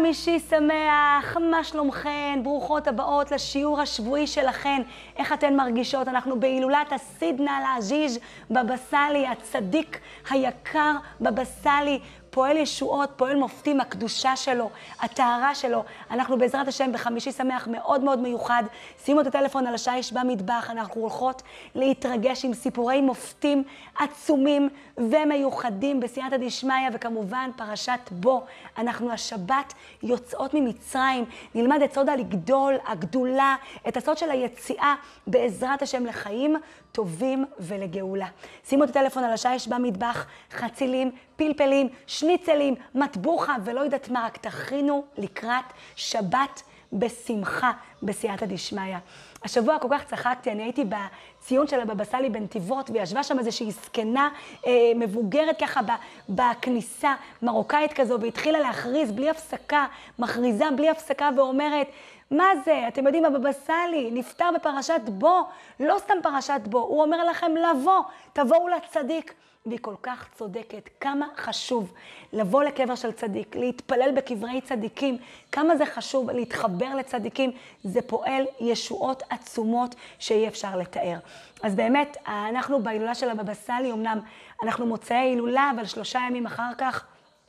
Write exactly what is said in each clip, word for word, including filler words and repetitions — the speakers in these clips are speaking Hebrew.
חמישי שמח, מה שלומכן? ברוכות הבאות לשיעור השבועי שלכן. איך אתן מרגישות? אנחנו בהילולת הסידנה לעזיז בבא סאלי, הצדיק היקר בבא סאלי, פועל ישועות, פועל מופתים, הקדושה שלו, הטהרה שלו. אנחנו בעזרת השם בחמישי שמח מאוד מאוד מיוחד. שימו את הטלפון על השיש במטבח, אנחנו הולכות להתרגש עם סיפורי מופתים עצומים ומיוחדים בסייעתא דשמיא, וכמובן פרשת בו. אנחנו השבת יוצאות ממצרים, נלמד את סוד לגדול, הגדולה, את הסוד של היציאה בעזרת השם לחיים טובים ולגאולה. שימו את הטלפון על השיש במטבח, חצילים, פלפלים, שניצלים, מטבוחה ולא יודעת מה, רק תכינו לקראת שבת בשמחה בסייעתא דשמיא. השבוע כל כך צחקתי, אני הייתי בציון של הבבא סאלי בנתיבות, וישבה שם איזושהי זקנה אה, מבוגרת ככה בכניסה, מרוקאית כזו, והתחילה להכריז בלי הפסקה, מכריזה בלי הפסקה ואומרת, מה זה? אתם יודעים, הבבא סאלי נפטר בפרשת בו, לא סתם פרשת בו, הוא אומר לכם לבוא, תבואו לצדיק. והיא כל כך צודקת, כמה חשוב לבוא לקבר של צדיק, להתפלל בקברי צדיקים, כמה זה חשוב להתחבר לצדיקים, זה פועל ישועות עצומות שאי אפשר לתאר. אז באמת, אנחנו בהילולה של הבבא סאלי, אמנם אנחנו מוצאי הילולה, אבל שלושה ימים אחר כך,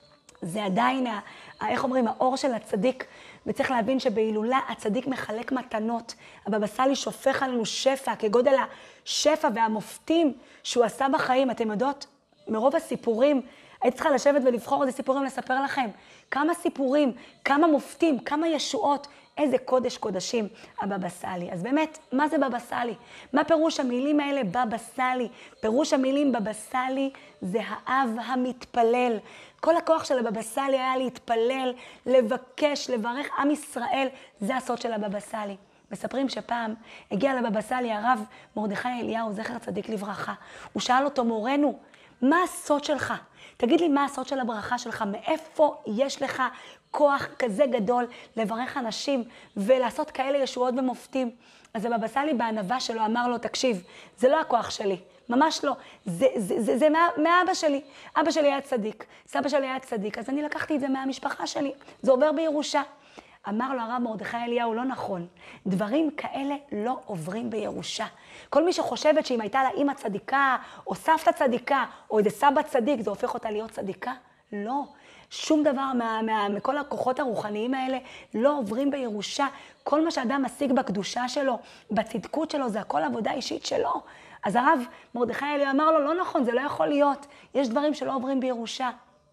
זה עדיין, איך אומרים, האור של הצדיק, וצריך להבין שבהילולה הצדיק מחלק מתנות. הבבא סאלי שופך עלינו שפע, כגודל השפע והמופתים שהוא עשה בחיים. אתם יודעות, מרוב הסיפורים, הייתי צריכה לשבת ולבחור איזה סיפורים לספר לכם. כמה סיפורים, כמה מופתים, כמה ישועות, איזה קודש קודשים הבבא סאלי. אז באמת, מה זה בבא סאלי? מה פירוש המילים האלה בבא סאלי? פירוש המילים בבא סאלי זה האב המתפלל. כל הכוח של הבבא סאלי היה להתפלל, לבקש, לברך עם ישראל. זה הסוד של הבבא סאלי. מספרים שפעם הגיע לבבא סאלי הרב מרדכי אליהו, זכר צדיק לברכה. הוא שאל אותו, מורנו, מה הסוד שלך? תגיד לי מה הסוד של הברכה שלך, מאיפה יש לך כוח כזה גדול לברך אנשים ולעשות כאלה ישועות ומופתים? אז הבבא סאלי בענווה שלו אמר לו, תקשיב, זה לא הכוח שלי, ממש לא, זה, זה, זה, זה מה, מאבא שלי. אבא שלי היה צדיק, סבא שלי היה צדיק, אז אני לקחתי את זה מהמשפחה שלי, זה עובר בירושה. אמר לו הרב מרדכי אליהו, לא נכון, דברים כאלה לא עוברים בירושה. כל מי שחושבת שאם הייתה לה אמא צדיקה, או סבתא צדיקה, או איזה סבא צדיק, זה הופך אותה להיות צדיקה? לא. שום דבר מה, מה, מכל הכוחות הרוחניים האלה לא עוברים בירושה. כל מה שאדם משיג בקדושה שלו, בצדקות שלו, זה הכל עבודה אישית שלו. אז הרב מרדכי אליהו אמר לו, לא נכון, זה לא יכול להיות. יש דברים שלא עוברים בירושה.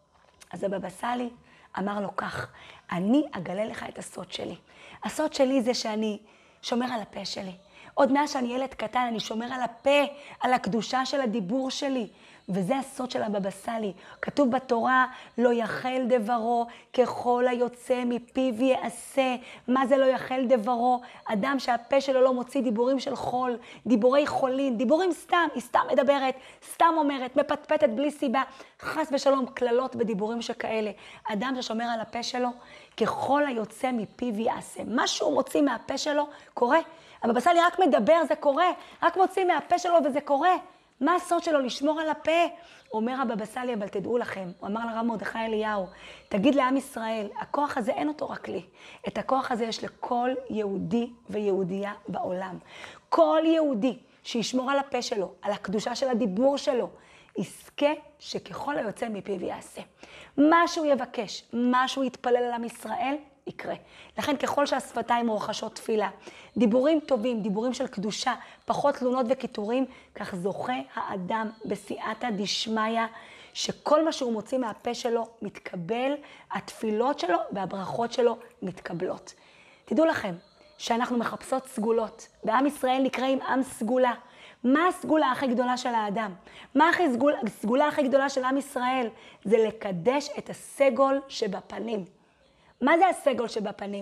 אז הבבא סאלי אמר לו כך, אני אגלה לך את הסוד שלי. הסוד שלי זה שאני שומר על הפה שלי. עוד מאז שאני ילד קטן, אני שומר על הפה, על הקדושה של הדיבור שלי. וזה הסוד של הבבא סאלי. כתוב בתורה, לא יחל דברו, ככל היוצא מפיו יעשה. מה זה לא יחל דברו? אדם שהפה שלו לא מוציא דיבורים של חול, דיבורי חולין, דיבורים סתם, היא סתם מדברת, סתם אומרת, מפטפטת בלי סיבה, חס ושלום, כללות ודיבורים שכאלה. אדם ששומר על הפה שלו, ככל היוצא מפיו יעשה. מה שהוא מוציא מהפה שלו, קורה. הבבא סאלי רק מדבר, זה קורה. רק מוציא מהפה שלו וזה קורה. מה הסוד שלו? לשמור על הפה. אומר הבבא סאלי, אבל תדעו לכם, הוא אמר לרב מרדכי אליהו, תגיד לעם ישראל, הכוח הזה אין אותו רק לי. את הכוח הזה יש לכל יהודי ויהודייה בעולם. כל יהודי שישמור על הפה שלו, על הקדושה של הדיבור שלו, יזכה שככל היוצא מפיו יעשה. מה שהוא יבקש, מה שהוא יתפלל על עם ישראל, יקרה. לכן ככל שהשפתיים רוחשות תפילה, דיבורים טובים, דיבורים של קדושה, פחות תלונות וקיטורים, כך זוכה האדם בסייעתא דשמיא, שכל מה שהוא מוציא מהפה שלו מתקבל, התפילות שלו והברכות שלו מתקבלות. תדעו לכם שאנחנו מחפשות סגולות, בעם ישראל נקראים עם סגולה. מה הסגולה הכי גדולה של האדם? מה הסגולה, הסגולה הכי גדולה של עם ישראל? זה לקדש את הסגול שבפנים. מה זה הסגול שבפנים?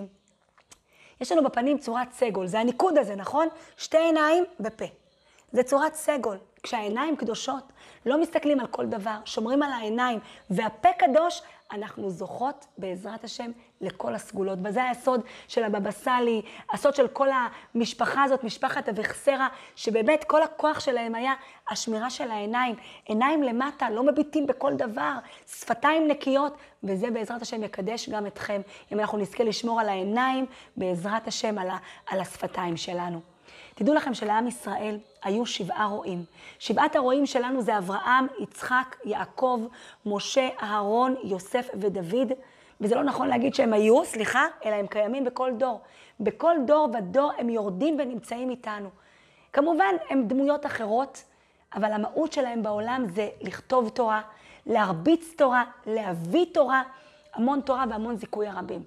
יש לנו בפנים צורת סגול, זה הניקוד הזה, נכון? שתי עיניים ופה. זה צורת סגול. כשהעיניים קדושות, לא מסתכלים על כל דבר, שומרים על העיניים, והפה קדוש, אנחנו זוכות בעזרת השם לכל הסגולות. וזה הסוד של הבבא סאלי, הסוד של כל המשפחה הזאת, משפחת אביחסרה, שבאמת כל הכוח שלהם היה השמירה של העיניים. עיניים למטה, לא מביטים בכל דבר, שפתיים נקיות, וזה בעזרת השם יקדש גם אתכם, אם אנחנו נזכה לשמור על העיניים, בעזרת השם על, ה, על השפתיים שלנו. תדעו לכם שלעם ישראל היו שבעה רועים. שבעת הרועים שלנו זה אברהם, יצחק, יעקב, משה, אהרון, יוסף ודוד. וזה לא נכון להגיד שהם היו, סליחה, אלא הם קיימים בכל דור. בכל דור ודור הם יורדים ונמצאים איתנו. כמובן, הם דמויות אחרות, אבל המהות שלהם בעולם זה לכתוב תורה, להרביץ תורה, להביא תורה, המון תורה והמון זיכוי הרבים.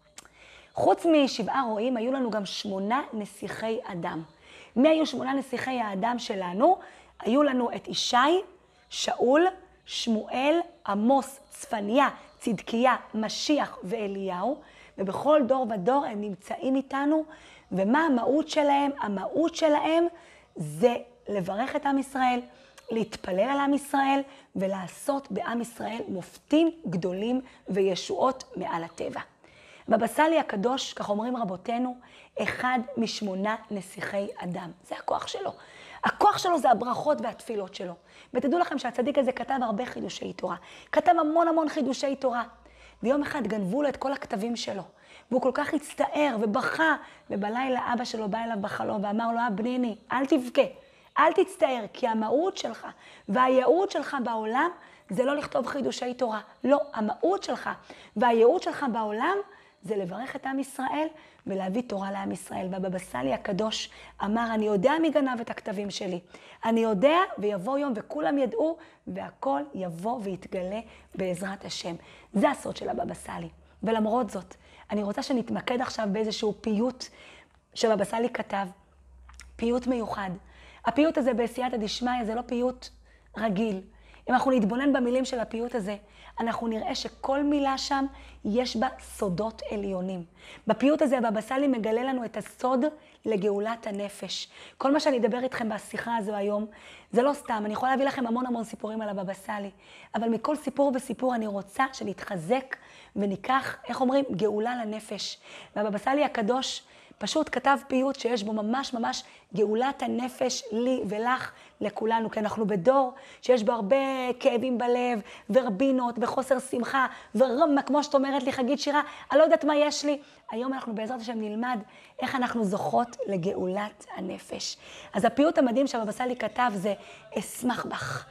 חוץ משבעה רועים, היו לנו גם שמונה נסיכי אדם. מי היו שמונה נסיכי האדם שלנו? היו לנו את ישי, שאול, שמואל, עמוס, צפניה, צדקיה, משיח ואליהו, ובכל דור ודור הם נמצאים איתנו, ומה המהות שלהם? המהות שלהם זה לברך את עם ישראל, להתפלל על עם ישראל, ולעשות בעם ישראל מופתים גדולים וישועות מעל הטבע. בבא סאלי הקדוש, כך אומרים רבותינו, אחד משמונה נסיכי אדם. זה הכוח שלו. הכוח שלו זה הברכות והתפילות שלו. ותדעו לכם שהצדיק הזה כתב הרבה חידושי תורה. כתב המון המון חידושי תורה. ויום אחד גנבו לו את כל הכתבים שלו. והוא כל כך הצטער ובכה. ובלילה אבא שלו בא אליו בחלום ואמר לו, בניני, אל תבכה, אל תצטער, כי המהות שלך והייעוד שלך בעולם זה לא לכתוב חידושי תורה. לא, המהות שלך והייעוד שלך בעולם זה לברך את עם ישראל ולהביא תורה לעם ישראל. והבבא סאלי הקדוש אמר, אני יודע מי גנב את הכתבים שלי. אני יודע, ויבוא יום וכולם ידעו, והכל יבוא ויתגלה בעזרת השם. זה הסוד של הבבא סאלי. ולמרות זאת, אני רוצה שנתמקד עכשיו באיזשהו פיוט שבבא סאלי כתב, פיוט מיוחד. הפיוט הזה בסייעתא דשמיא זה לא פיוט רגיל. אם אנחנו נתבונן במילים של הפיוט הזה, אנחנו נראה שכל מילה שם יש בה סודות עליונים. בפיוט הזה הבבא סאלי מגלה לנו את הסוד לגאולת הנפש. כל מה שאני אדבר איתכם בשיחה הזו היום, זה לא סתם, אני יכולה להביא לכם המון המון סיפורים על הבבא סאלי, אבל מכל סיפור וסיפור אני רוצה שנתחזק וניקח, איך אומרים, גאולה לנפש. והבבא סאלי הקדוש פשוט כתב פיוט שיש בו ממש ממש גאולת הנפש לי ולך לכולנו, כי אנחנו בדור שיש בו הרבה כאבים בלב ורבינות וחוסר שמחה ורמה, כמו שאת אומרת לי חגית שירה, אני לא יודעת מה יש לי. היום אנחנו בעזרת השם נלמד איך אנחנו זוכות לגאולת הנפש. אז הפיוט המדהים שהבבא סאלי כתב זה אשמח בך.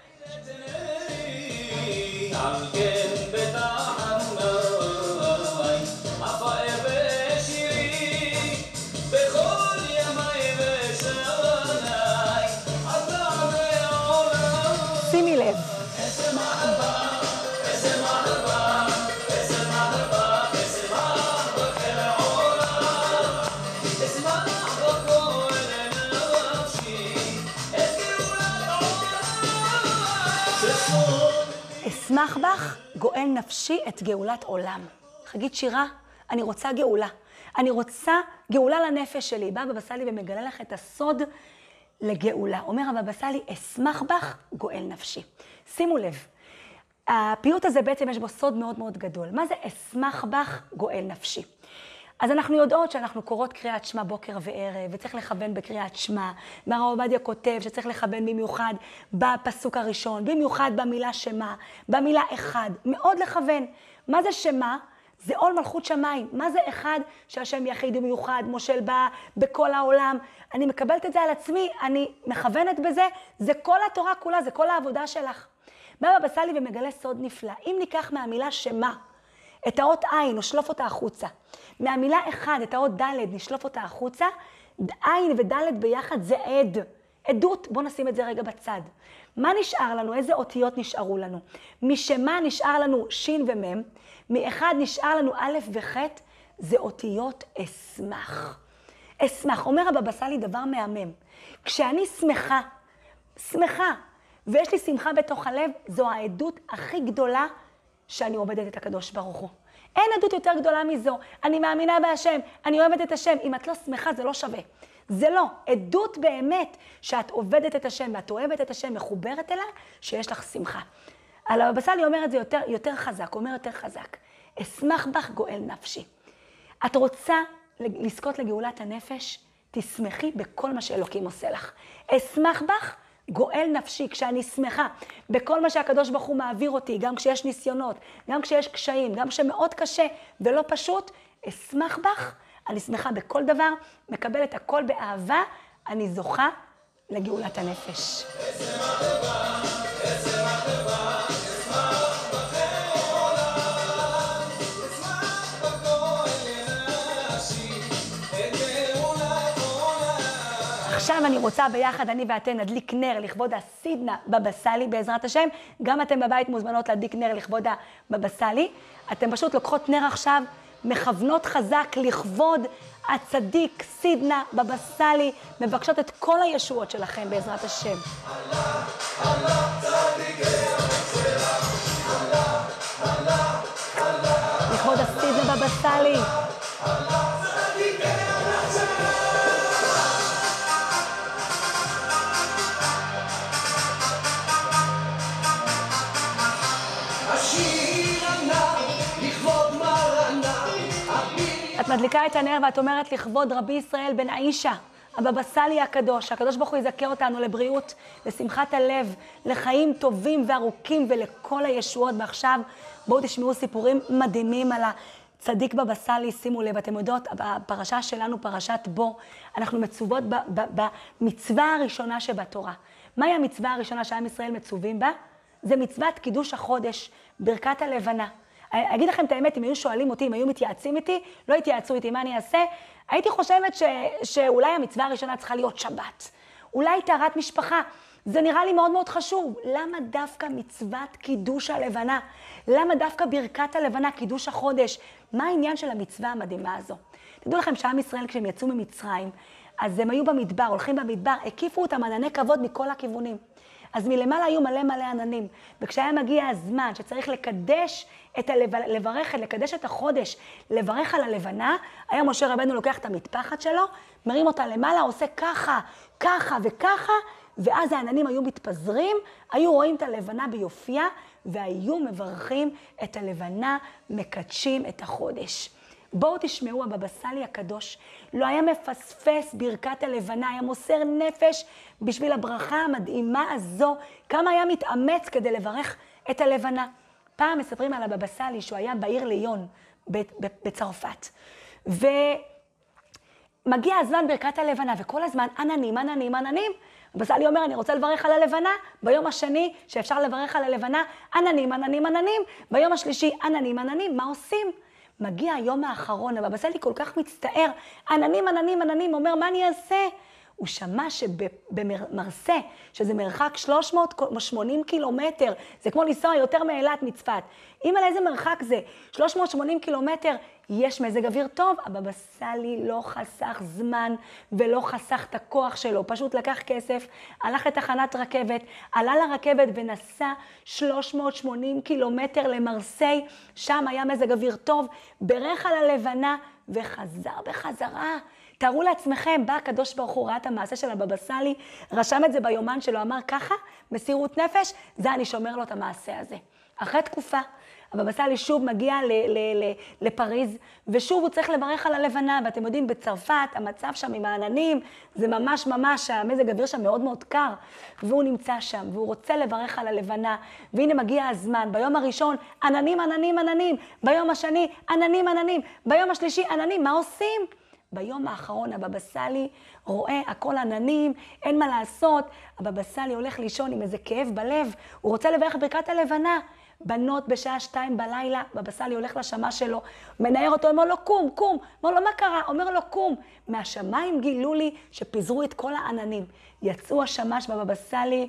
שימי לב. אשמח בך, גואל נפשי את גאולת עולם. חגית שירה, אני רוצה גאולה. אני רוצה גאולה לנפש שלי. בא הבבא סאלי ומגלה לך את הסוד לגאולה. אומר הבבא סאלי, אשמח בך, גואל נפשי. שימו לב, הפיוט הזה בעצם יש בו סוד מאוד מאוד גדול. מה זה אשמח בך, גואל נפשי? אז אנחנו יודעות שאנחנו קוראות קריאת שמע בוקר וערב, וצריך לכוון בקריאת שמע. והרב עובדיה כותב שצריך לכוון במיוחד בפסוק הראשון, במיוחד במילה שמה, במילה אחד, מאוד לכוון. מה זה שמה? זה עול מלכות שמיים. מה זה אחד שהשם יחיד ומיוחד, מושל בה בכל העולם? אני מקבלת את זה על עצמי, אני מכוונת בזה, זה כל התורה כולה, זה כל העבודה שלך. בא הבבא סאלי ומגלה סוד נפלא. אם ניקח מהמילה שמה, את האות עין, נשלוף אותה החוצה. מהמילה אחד, את האות ד', נשלוף אותה החוצה. עין וד' ביחד זה עד. עדות, בואו נשים את זה רגע בצד. מה נשאר לנו? איזה אותיות נשארו לנו? משמה נשאר לנו שין ומם, מאחד נשאר לנו א' וח', זה אותיות אשמח. אשמח, אומר הבבא סאלי דבר מהמם. כשאני שמחה, שמחה, ויש לי שמחה בתוך הלב, זו העדות הכי גדולה שאני עובדת את הקדוש ברוך הוא. אין עדות יותר גדולה מזו. אני מאמינה בהשם, אני אוהבת את השם. אם את לא שמחה, זה לא שווה. זה לא. עדות באמת שאת עובדת את השם ואת אוהבת את השם, מחוברת אליי, שיש לך שמחה. על הבבא סאלי אומר את זה יותר, יותר חזק, אומר יותר חזק. אשמח בך גואל נפשי. את רוצה לזכות לגאולת הנפש? תשמחי בכל מה שאלוקים עושה לך. אשמח בך גואל נפשי, כשאני שמחה בכל מה שהקדוש ברוך הוא מעביר אותי, גם כשיש ניסיונות, גם כשיש קשיים, גם כשמאוד קשה ולא פשוט, אשמח בך, אני שמחה בכל דבר, מקבלת הכל באהבה, אני זוכה לגאולת הנפש. עכשיו אני רוצה ביחד, אני ואתן נדליק נר לכבוד הסידנה בבא סאלי בעזרת השם. גם אתם בבית מוזמנות להדליק נר לכבוד הבבא סאלי. אתם פשוט לוקחות נר עכשיו, מכוונות חזק לכבוד הצדיק סידנה בבא סאלי, מבקשות את כל הישועות שלכם בעזרת השם. לכבוד הסידנה בבא סאלי. את מדליקה את הנר ואת אומרת לכבוד רבי ישראל בן עישה, הבבא סאלי הקדוש, הקדוש ברוך הוא יזכה אותנו לבריאות, לשמחת הלב, לחיים טובים וארוכים ולכל הישועות. ועכשיו בואו תשמעו סיפורים מדהימים על הצדיק בבא סאלי. שימו לב, אתם יודעות, הפרשה שלנו, פרשת בו, אנחנו מצוות במצווה הראשונה שבתורה. מהי המצווה הראשונה שעם ישראל מצווים בה? זה מצוות קידוש החודש, ברכת הלבנה. אני אגיד לכם את האמת, אם היו שואלים אותי, אם היו מתייעצים איתי, לא התייעצו איתי, מה אני אעשה? הייתי חושבת ש, שאולי המצווה הראשונה צריכה להיות שבת. אולי טהרת משפחה. זה נראה לי מאוד מאוד חשוב. למה דווקא מצוות קידוש הלבנה? למה דווקא ברכת הלבנה, קידוש החודש? מה העניין של המצווה המדהימה הזו? תדעו לכם שעם ישראל כשהם יצאו ממצרים, אז הם היו במדבר, הולכים במדבר, הקיפו אותם ענני כבוד מכל הכיוונים. אז מלמעלה היו מלא מלא עננים, וכשהיה מגיע הזמן שצריך לקדש את הלב... לברך, לקדש את החודש, לברך על הלבנה, היה משה רבנו לוקח את המטפחת שלו, מרים אותה למעלה, עושה ככה, ככה וככה, ואז העננים היו מתפזרים, היו רואים את הלבנה ביופייה, והיו מברכים את הלבנה, מקדשים את החודש. בואו תשמעו, הבבא סאלי הקדוש לא היה מפספס ברכת הלבנה, היה מוסר נפש בשביל הברכה המדהימה הזו, כמה היה מתאמץ כדי לברך את הלבנה. פעם מספרים על הבבא סאלי שהוא היה בעיר ליון בצרפת, ומגיע הזמן ברכת הלבנה, וכל הזמן עננים, עננים, עננים. הבבא סאלי אומר, אני רוצה לברך על הלבנה, ביום השני שאפשר לברך על הלבנה, עננים, עננים, עננים, ביום השלישי עננים, עננים, מה עושים? מגיע היום האחרון, הבבא סאלי כל כך מצטער, עננים, עננים, עננים, אומר, מה אני אעשה? הוא שמע שבמרסה, שזה מרחק שלוש מאות ושמונים קילומטר, זה כמו לנסוע יותר מאילת מצפת. אם על איזה מרחק זה? שלוש מאות ושמונים קילומטר, יש מזג אוויר טוב. הבבא סאלי לא חסך זמן ולא חסך את הכוח שלו, פשוט לקח כסף, הלך לתחנת רכבת, עלה לרכבת ונסע שלוש מאות ושמונים קילומטר למרסיי, שם היה מזג אוויר טוב, ברך על הלבנה וחזר בחזרה. תארו לעצמכם, בא הקדוש ברוך הוא, ראה את המעשה של הבבא סאלי, רשם את זה ביומן שלו, אמר ככה, מסירות נפש, זה אני שומר לו את המעשה הזה. אחרי תקופה, הבבא סאלי שוב מגיע ל- ל- ל- לפריז, ושוב הוא צריך לברך על הלבנה, ואתם יודעים, בצרפת, המצב שם עם העננים, זה ממש ממש, המזג אוויר שם מאוד מאוד קר, והוא נמצא שם, והוא רוצה לברך על הלבנה, והנה מגיע הזמן, ביום הראשון, עננים, עננים, עננים, ביום השני, עננים, עננים, ביום השלישי, עננים, מה עושים? ביום האחרון הבבא סאלי רואה הכל עננים, אין מה לעשות, הבבא סאלי הולך לישון עם איזה כאב בלב, הוא רוצה לברך ברכת הלבנה. בנות בשעה שתיים בלילה, הבבא סאלי הולך לשמש שלו, מנער אותו, אומר לו קום, קום, אומר לו מה קרה? אומר לו קום, מהשמיים גילו לי שפיזרו את כל העננים. יצאו השמש בבבא סאלי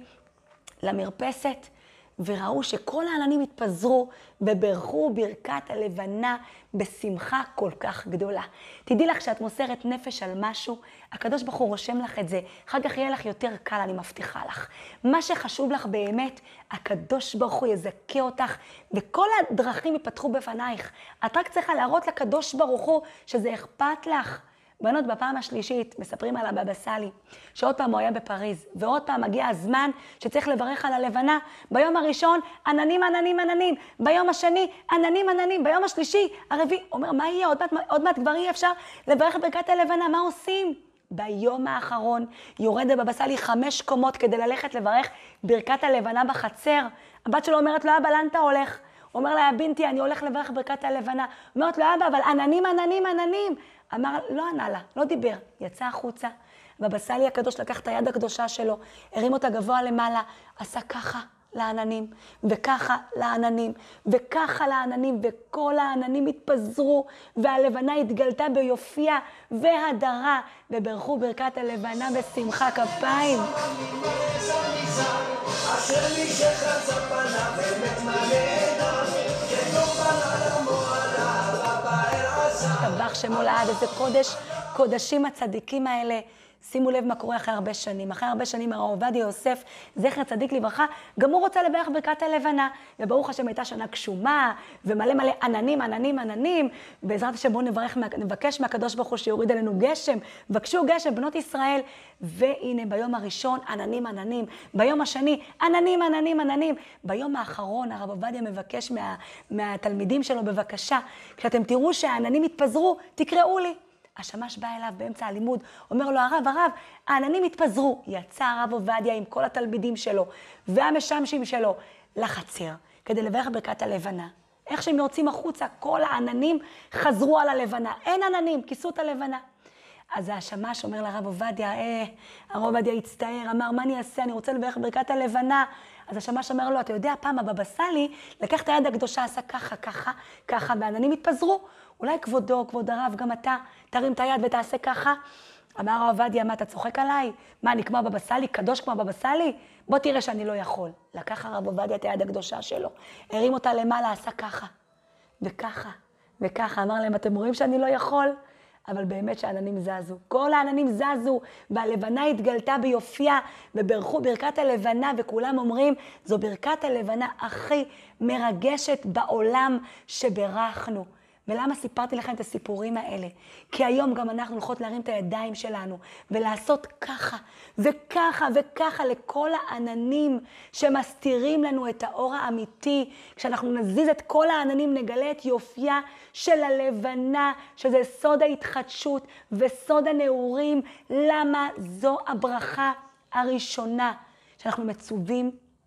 למרפסת, וראו שכל העננים התפזרו וברכו ברכת הלבנה בשמחה כל כך גדולה. תדעי לך שאת מוסרת נפש על משהו, הקדוש ברוך הוא רושם לך את זה, אחר כך יהיה לך יותר קל, אני מבטיחה לך. מה שחשוב לך באמת, הקדוש ברוך הוא יזכה אותך, וכל הדרכים ייפתחו בפנייך. את רק צריכה להראות לקדוש ברוך הוא שזה אכפת לך. בנות, בפעם השלישית מספרים על הבבא סאלי, שעוד פעם הוא היה בפריז, ועוד פעם מגיע הזמן שצריך לברך על הלבנה. ביום הראשון, עננים, עננים, עננים. ביום השני, עננים, עננים. ביום השלישי, הרביעי, אומר, מה יהיה? עוד מעט, עוד מעט כבר אי אפשר לברך ברכת הלבנה, מה עושים? ביום האחרון יורד הבבא סאלי חמש קומות כדי ללכת לברך ברכת הלבנה בחצר. הבת שלו אומרת לו, אבא, לאן אתה הולך? הוא אומר לה, בינתי, אני הולך לברך ברכת הלבנה. אומרת לו, אבא, אבל עננים, עננים, עננים. אמר, לא ענה לה, לא דיבר, יצא החוצה. הבבא סאלי הקדוש לקח את היד הקדושה שלו, הרים אותה גבוה למעלה, עשה ככה לעננים, וככה לעננים, וככה לעננים, וכל העננים התפזרו, והלבנה התגלתה ביופייה והדרה, וברכו ברכת הלבנה בשמחה כפיים. טבח שמו לעד, איזה קודש, קודשים הצדיקים האלה. שימו לב מה קורה אחרי הרבה שנים. אחרי הרבה שנים הרב עובדיה יוסף, זכר צדיק לברכה, גם הוא רוצה לברך ברכת הלבנה. וברוך השם הייתה שנה גשומה, ומלא מלא עננים, עננים, עננים. בעזרת השם בואו נברך, נבקש מהקדוש ברוך הוא שיוריד עלינו גשם. בקשו גשם, בנות ישראל. והנה ביום הראשון עננים, עננים. ביום השני עננים, עננים, עננים. ביום האחרון הרב עובדיה מבקש מה, מהתלמידים שלו בבקשה. כשאתם תראו שהעננים התפזרו, תקראו לי. השמש בא אליו באמצע הלימוד, אומר לו, הרב, הרב, העננים התפזרו. יצא הרב עובדיה עם כל התלמידים שלו והמשמשים שלו לחצר, כדי לברך ברכת הלבנה. איך שהם יוצאים החוצה, כל העננים חזרו על הלבנה. אין עננים, כיסו את הלבנה. אז השמש אומר לרב עובדיה, אה, הרב עובדיה הצטער, אמר, מה אני אעשה? אני רוצה לברך ברכת הלבנה. אז השמש אומר לו, אתה יודע, פעם הבבא סאלי לקח את היד הקדושה, עשה ככה, ככה, ככה, והעננים התפזרו. אולי כבודו, כבוד הרב, גם אתה תרים את היד ותעשה ככה. אמר הרב עובדיה, מה, אתה צוחק עליי? מה, אני כמו הבבא סאלי, קדוש כמו הבבא סאלי? בוא תראה שאני לא יכול. לקח הרב עובדיה את היד הקדושה שלו, הרים אותה למעלה, עשה ככה, וככה, וככה. אמר להם, אתם רואים שאני לא יכול? אבל באמת שהעננים זזו. כל העננים זזו, והלבנה התגלתה ביופייה, וברכו ברכת הלבנה, וכולם אומרים, זו ברכת הלבנה הכי מרגשת בעולם שברכנו. ולמה סיפרתי לכם את הסיפורים האלה? כי היום גם אנחנו הולכות להרים את הידיים שלנו, ולעשות ככה, וככה, וככה לכל העננים שמסתירים לנו את האור האמיתי. כשאנחנו נזיז את כל העננים, נגלה את יופייה של הלבנה, שזה סוד ההתחדשות וסוד הנעורים. למה זו הברכה הראשונה שאנחנו מצווים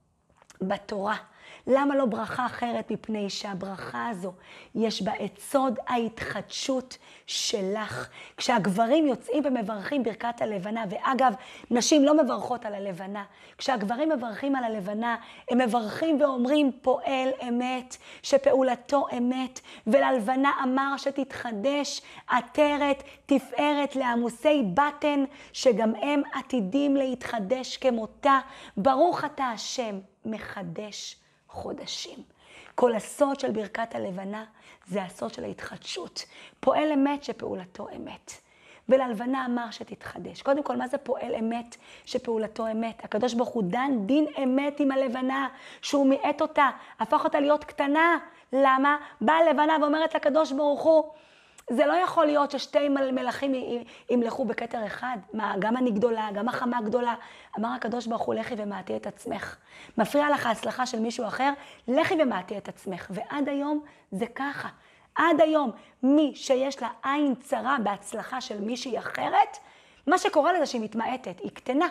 בתורה? למה לא ברכה אחרת? מפני שהברכה הזו יש בה את סוד ההתחדשות שלך. כשהגברים יוצאים ומברכים ברכת הלבנה, ואגב, נשים לא מברכות על הלבנה. כשהגברים מברכים על הלבנה, הם מברכים ואומרים פועל אמת, שפעולתו אמת, וללבנה אמר שתתחדש עטרת תפארת לעמוסי בטן, שגם הם עתידים להתחדש כמותה. ברוך אתה השם מחדש חודשים. כל הסוד של ברכת הלבנה זה הסוד של ההתחדשות. פועל אמת שפעולתו אמת. וללבנה אמר שתתחדש. קודם כל, מה זה פועל אמת שפעולתו אמת? הקדוש ברוך הוא דן דין אמת עם הלבנה, שהוא מיעט אותה, הפך אותה להיות קטנה. למה? באה הלבנה ואומרת לקדוש ברוך הוא, זה לא יכול להיות ששתי מלאכים ימלכו בכתר אחד. מה, גם אני גדולה, גם החמה גדולה. אמר הקדוש ברוך הוא, לכי ומעטי את עצמך. מפריע לך ההצלחה של מישהו אחר, לכי ומעטי את עצמך. ועד היום זה ככה. עד היום, מי שיש לה עין צרה בהצלחה של מישהי אחרת, מה שקורה לזה שהיא מתמעטת, היא קטנה.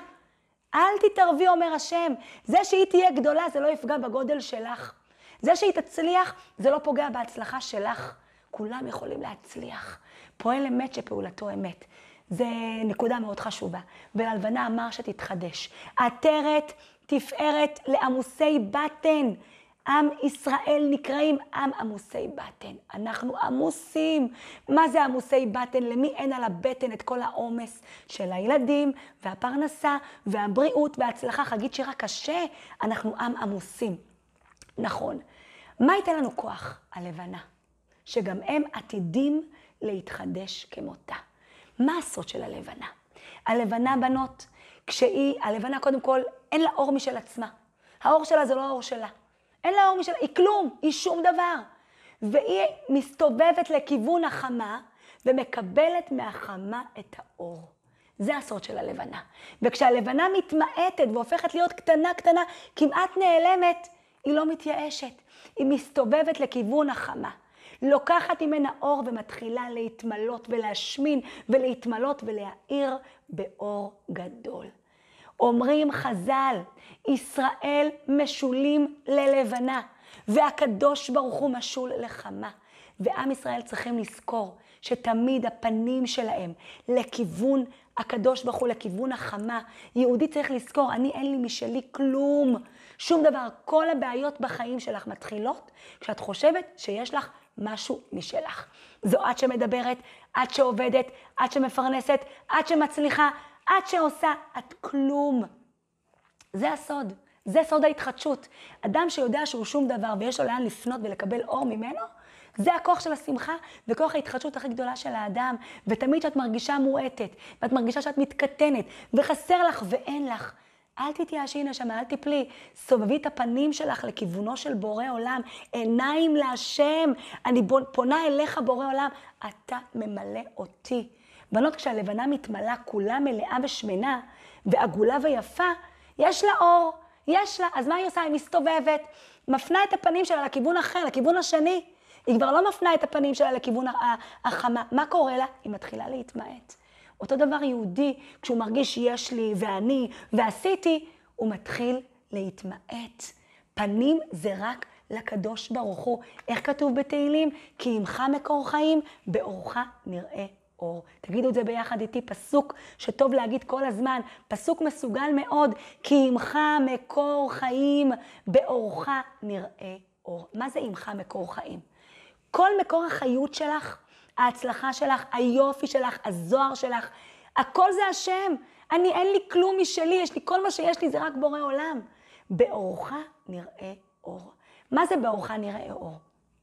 אל תתערבי, אומר השם. זה שהיא תהיה גדולה, זה לא יפגע בגודל שלך. זה שהיא תצליח, זה לא פוגע בהצלחה שלך. כולם יכולים להצליח. פועל אמת שפעולתו אמת. זה נקודה מאוד חשובה. וללבנה אמר שתתחדש. עטרת תפארת לעמוסי בטן. עם ישראל נקראים עם עמוסי בטן. אנחנו עמוסים. מה זה עמוסי בטן? למי אין על הבטן את כל העומס של הילדים והפרנסה והבריאות וההצלחה? חגית שירה קשה, אנחנו עם עמוסים. נכון. מה ייתן לנו כוח? הלבנה. שגם הם עתידים להתחדש כמותה. מה הסוד של הלבנה? הלבנה, בנות, כשהיא, הלבנה קודם כל, אין לה אור משל עצמה. האור שלה זה לא האור שלה. אין לה אור משל, היא כלום, היא שום דבר. והיא מסתובבת לכיוון החמה, ומקבלת מהחמה את האור. זה הסוד של הלבנה. וכשהלבנה מתמעטת והופכת להיות קטנה קטנה, כמעט נעלמת, היא לא מתייאשת. היא מסתובבת לכיוון החמה. לוקחת ממנה אור ומתחילה להתמלות ולהשמין ולהתמלות ולהאיר באור גדול. אומרים חז"ל, ישראל משולים ללבנה, והקדוש ברוך הוא משול לחמה. ועם ישראל צריכים לזכור שתמיד הפנים שלהם לכיוון הקדוש ברוך הוא, לכיוון החמה. יהודי צריך לזכור, אני אין לי משלי כלום, שום דבר. כל הבעיות בחיים שלך מתחילות כשאת חושבת שיש לך משהו משלך. זו את שמדברת, את שעובדת, את שמפרנסת, את שמצליחה, את שעושה, את כלום. זה הסוד, זה סוד ההתחדשות. אדם שיודע שהוא שום דבר ויש לו לאן לפנות ולקבל אור ממנו, זה הכוח של השמחה וכוח ההתחדשות הכי גדולה של האדם. ותמיד שאת מרגישה מועטת, ואת מרגישה שאת מתקטנת, וחסר לך ואין לך, אל תתייאשי נשמה, אל תפלי. סובבי את הפנים שלך לכיוונו של בורא עולם, עיניים להשם. אני פונה אליך בורא עולם, אתה ממלא אותי. בנות, כשהלבנה מתמלאה כולה מלאה ושמנה, ועגולה ויפה, יש לה אור, יש לה. אז מה היא עושה? היא מסתובבת, מפנה את הפנים שלה לכיוון אחר, לכיוון השני. היא כבר לא מפנה את הפנים שלה לכיוון החמה. מה קורה לה? היא מתחילה להתמעט. אותו דבר יהודי, כשהוא מרגיש יש לי ואני ועשיתי, הוא מתחיל להתמעט. פנים זה רק לקדוש ברוך הוא. איך כתוב בתהילים? כי עמך מקור חיים, באורך נראה אור. תגידו את זה ביחד איתי, פסוק שטוב להגיד כל הזמן, פסוק מסוגל מאוד, כי עמך מקור חיים, באורך נראה אור. מה זה עמך מקור חיים? כל מקור החיות שלך, ההצלחה שלך, היופי שלך, הזוהר שלך, הכל זה השם. אני, אין לי כלום משלי, יש לי, כל מה שיש לי זה רק בורא עולם. באורך נראה אור. מה זה באורך נראה אור?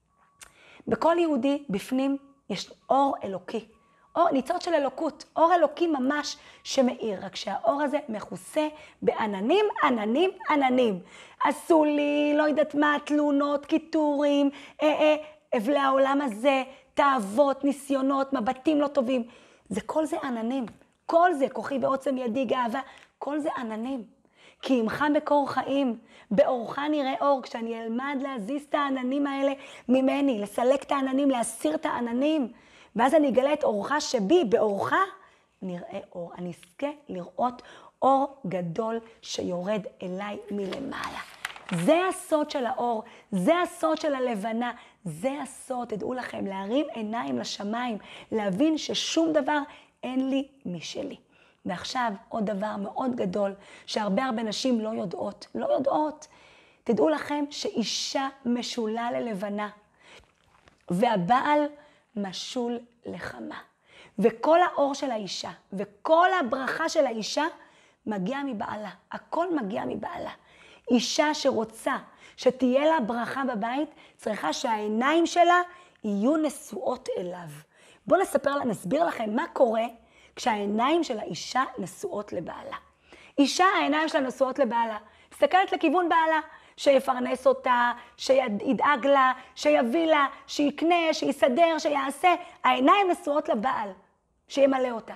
בכל יהודי בפנים יש אור אלוקי. אור, ניצוץ של אלוקות, אור אלוקי ממש שמאיר, רק שהאור הזה מכוסה בעננים, עננים, עננים. עשו לי, לא יודעת מה, תלונות, קיטורים, אה, אה, אבלי העולם הזה, תאוות, ניסיונות, מבטים לא טובים. זה כל זה עננים. כל זה, כוחי ועוצם ידי, גאווה, כל זה עננים. כי עמך מקור חיים, באורך נראה אור. כשאני אלמד להזיז את העננים האלה ממני, לסלק את העננים, להסיר את העננים, ואז אני אגלה את אורך שבי, באורך נראה אור. אני אזכה לראות אור גדול שיורד אליי מלמעלה. זה הסוד של האור, זה הסוד של הלבנה, זה הסוד, תדעו לכם, להרים עיניים לשמיים, להבין ששום דבר אין לי משלי. ועכשיו עוד דבר מאוד גדול, שהרבה הרבה נשים לא יודעות, לא יודעות. תדעו לכם שאישה משולה ללבנה, והבעל משול לחמה. וכל האור של האישה, וכל הברכה של האישה, מגיע מבעלה. הכל מגיע מבעלה. אישה שרוצה שתהיה לה ברכה בבית, צריכה שהעיניים שלה יהיו נשואות אליו. בואו נספר, נסביר לכם מה קורה כשהעיניים של האישה נשואות לבעלה. אישה, העיניים שלה נשואות לבעלה. מסתכלת לכיוון בעלה, שיפרנס אותה, שידאג לה, שיביא לה, שיקנה, שיסדר, שיעשה. העיניים נשואות לבעל, שימלא אותה.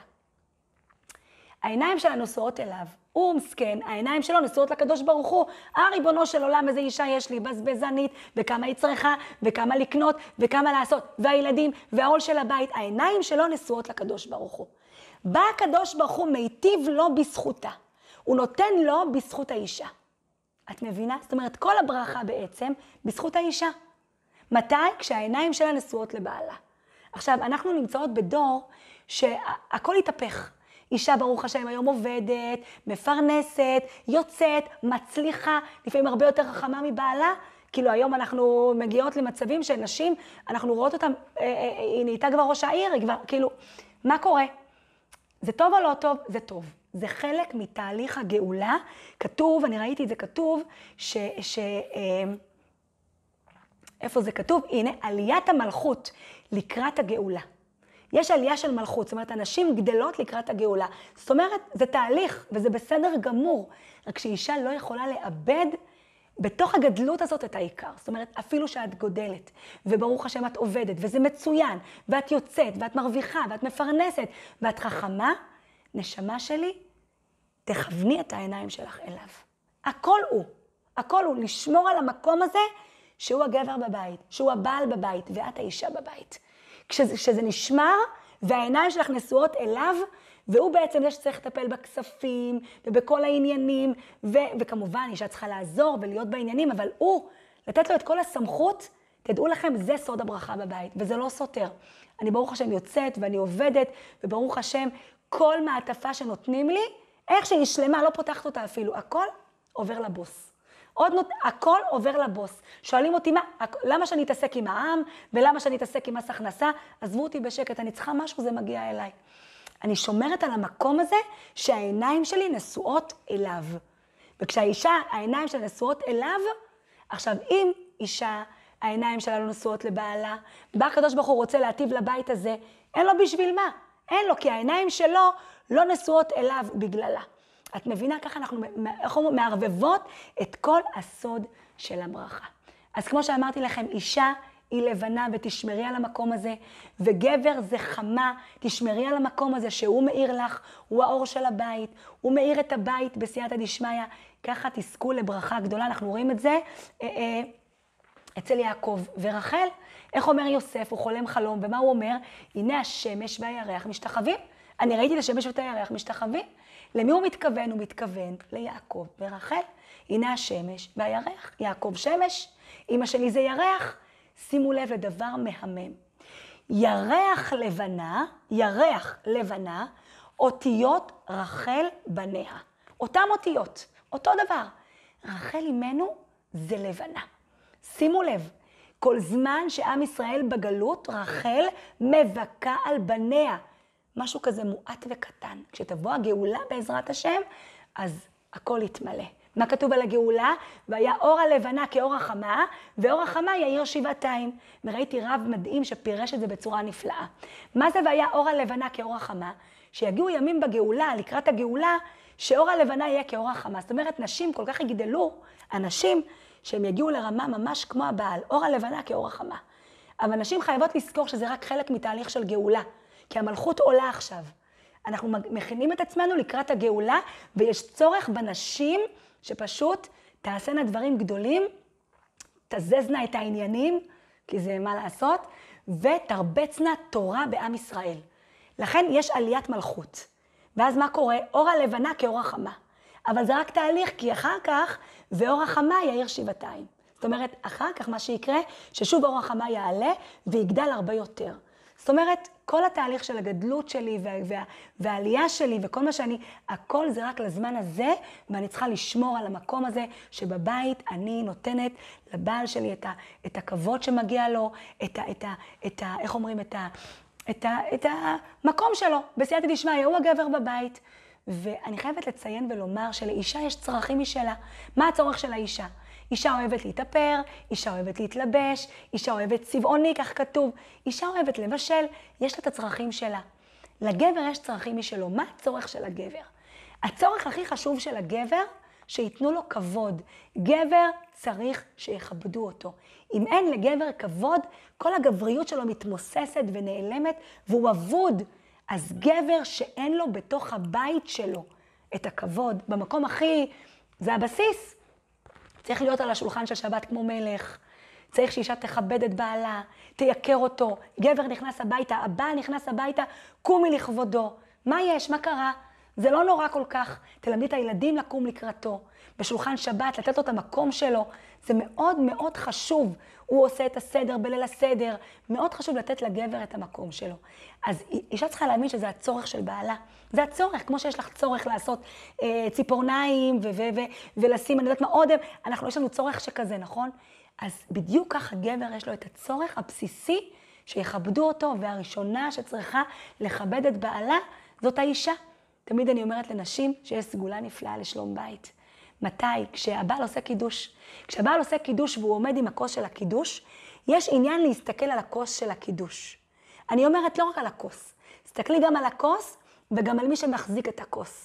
העיניים שלה נשואות אליו. הוא מסכן, העיניים שלו נשואות לקדוש ברוך הוא. הריבונו של עולם, איזה אישה יש לי, בזבזנית, וכמה היא צריכה, וכמה לקנות, וכמה לעשות. והילדים, והעול של הבית, העיניים שלו נשואות לקדוש ברוך הוא. בא הקדוש ברוך הוא מיטיב לו בזכותה. הוא נותן לו בזכות האישה. את מבינה? זאת אומרת, כל הברכה בעצם בזכות האישה. מתי? כשהעיניים שלה נשואות לבעלה. עכשיו, אנחנו נמצאות בדור שהכל התהפך. אישה ברוך השם היום עובדת, מפרנסת, יוצאת, מצליחה, לפעמים הרבה יותר חכמה מבעלה. כאילו היום אנחנו מגיעות למצבים שנשים, אנחנו רואות אותם, אה, אה, היא נהייתה כבר ראש העיר, היא כבר, כאילו, מה קורה? זה טוב או לא טוב? זה טוב. זה חלק מתהליך הגאולה. כתוב, אני ראיתי את זה כתוב, ש... ש אה, איפה זה כתוב? הנה, עליית המלכות לקראת הגאולה. יש עלייה של מלכות, זאת אומרת, אנשים גדלות לקראת הגאולה. זאת אומרת, זה תהליך, וזה בסדר גמור. רק שאישה לא יכולה לאבד בתוך הגדלות הזאת את העיקר. זאת אומרת, אפילו שאת גודלת, וברוך השם את עובדת, וזה מצוין, ואת יוצאת, ואת מרוויחה, ואת מפרנסת, ואת חכמה, נשמה שלי, תכווני את העיניים שלך אליו. הכל הוא, הכל הוא, לשמור על המקום הזה, שהוא הגבר בבית, שהוא הבעל בבית, ואת האישה בבית. כשזה, כשזה נשמר, והעיניים שלך נשואות אליו, והוא בעצם זה שצריך לטפל בכספים, ובכל העניינים, ו- וכמובן, אישה צריכה לעזור ולהיות בעניינים, אבל הוא, לתת לו את כל הסמכות, תדעו לכם, זה סוד הברכה בבית, וזה לא סותר. אני ברוך השם יוצאת, ואני עובדת, וברוך השם, כל מעטפה שנותנים לי, איך שהיא שלמה, לא פותחת אותה אפילו, הכל עובר לבוס. עוד נות... הכל עובר לבוס. שואלים אותי, מה, למה שאני אתעסק עם העם, ולמה שאני אתעסק עם מס הכנסה? עזבו אותי בשקט, אני צריכה משהו, זה מגיע אליי. אני שומרת על המקום הזה שהעיניים שלי נשואות אליו. וכשהאישה, העיניים שלה נשואות אליו, עכשיו, אם אישה, העיניים שלה לא נשואות לבעלה, בא הקדוש ברוך הוא רוצה להטיב לבית הזה, אין לו בשביל מה? אין לו, כי העיניים שלו לא נשואות אליו בגללה. את מבינה, ככה אנחנו, אנחנו מערבבות את כל הסוד של הברכה. אז כמו שאמרתי לכם, אישה היא לבנה ותשמרי על המקום הזה, וגבר זה חמה, תשמרי על המקום הזה שהוא מאיר לך, הוא האור של הבית, הוא מאיר את הבית בסייעתא דשמיא, ככה תזכו לברכה גדולה. אנחנו רואים את זה אה, אה, אצל יעקב ורחל. איך אומר יוסף? הוא חולם חלום, ומה הוא אומר? הנה השמש והירח משתחווים. אני ראיתי את השמש ואת הירח משתחווים. למי הוא מתכוון? הוא מתכוון ליעקב ורחל. הנה השמש והירח. יעקב שמש, אמא שלי זה ירח. שימו לב לדבר מהמם. ירח לבנה, ירח לבנה, אותיות רחל בניה. אותם אותיות, אותו דבר. רחל אימנו זה לבנה. שימו לב, כל זמן שעם ישראל בגלות, רחל מבכה על בניה. משהו כזה מועט וקטן. כשתבוא הגאולה בעזרת השם, אז הכל יתמלא. מה כתוב על הגאולה? והיה אור הלבנה כאור החמה, ואור החמה יאיר שבעתיים. וראיתי רב מדהים שפירש את זה בצורה נפלאה. מה זה והיה אור הלבנה כאור החמה? שיגיעו ימים בגאולה, לקראת הגאולה, שאור הלבנה יהיה כאור החמה. זאת אומרת, נשים כל כך יגדלו, אנשים שהם יגיעו לרמה ממש כמו הבעל, אור הלבנה כאור החמה. אבל נשים חייבות לזכור שזה רק חלק מתהליך של גאולה, כי המלכות עולה עכשיו. אנחנו מכינים את עצמנו לקראת הגאולה, ויש צורך בנשים שפשוט תעשנה דברים גדולים, תזזנה את העניינים, כי זה מה לעשות, ותרבצנה תורה בעם ישראל. לכן יש עליית מלכות. ואז מה קורה? אור הלבנה כאור החמה. אבל זה רק תהליך, כי אחר כך, ואור החמה יאיר שבעתיים. זאת אומרת, אחר כך מה שיקרה, ששוב אור החמה יעלה, ויגדל הרבה יותר. זאת אומרת, כל התהליך של הגדלות שלי וה, וה, והעלייה שלי וכל מה שאני, הכל זה רק לזמן הזה, ואני צריכה לשמור על המקום הזה, שבבית אני נותנת לבעל שלי את, ה, את הכבוד שמגיע לו, את ה, את ה, את ה, איך אומרים, את ה, את ה, את המקום שלו, בסייעתא דשמיא, הוא הגבר בבית. ואני חייבת לציין ולומר שלאישה יש צרכים משלה. מה הצורך של האישה? אישה אוהבת להתאפר, אישה אוהבת להתלבש, אישה אוהבת צבעוני, כך כתוב. אישה אוהבת לבשל, יש לה את הצרכים שלה. לגבר יש צרכים משלו. מה הצורך של הגבר? הצורך הכי חשוב של הגבר, שיתנו לו כבוד. גבר צריך שיכבדו אותו. אם אין לגבר כבוד, כל הגבריות שלו מתמוססת ונעלמת, והוא אבוד. אז גבר שאין לו בתוך הבית שלו את הכבוד, במקום הכי, זה הבסיס. צריך להיות על השולחן של שבת כמו מלך, צריך שאישה תכבד את בעלה, תייקר אותו. גבר נכנס הביתה, הבעל נכנס הביתה, קומי לכבודו. מה יש? מה קרה? זה לא נורא כל כך. תלמדי את הילדים לקום לקראתו. בשולחן שבת, לתת לו את המקום שלו. זה מאוד מאוד חשוב. הוא עושה את הסדר בליל הסדר. מאוד חשוב לתת לגבר את המקום שלו. אז אישה צריכה להאמין שזה הצורך של בעלה. זה הצורך, כמו שיש לך צורך לעשות אה, ציפורניים ו- ו- ו- ולשים, אני יודעת מה עוד, אנחנו, יש לנו צורך שכזה, נכון? אז בדיוק ככה גבר יש לו את הצורך הבסיסי שיכבדו אותו, והראשונה שצריכה לכבד את בעלה, זאת האישה. תמיד אני אומרת לנשים שיש סגולה נפלאה לשלום בית. מתי? כשהבעל עושה קידוש. כשהבעל עושה קידוש והוא עומד עם הכוס של הקידוש, יש עניין להסתכל על הכוס של הקידוש. אני אומרת לא רק על הכוס, תסתכלי גם על הכוס וגם על מי שמחזיק את הכוס.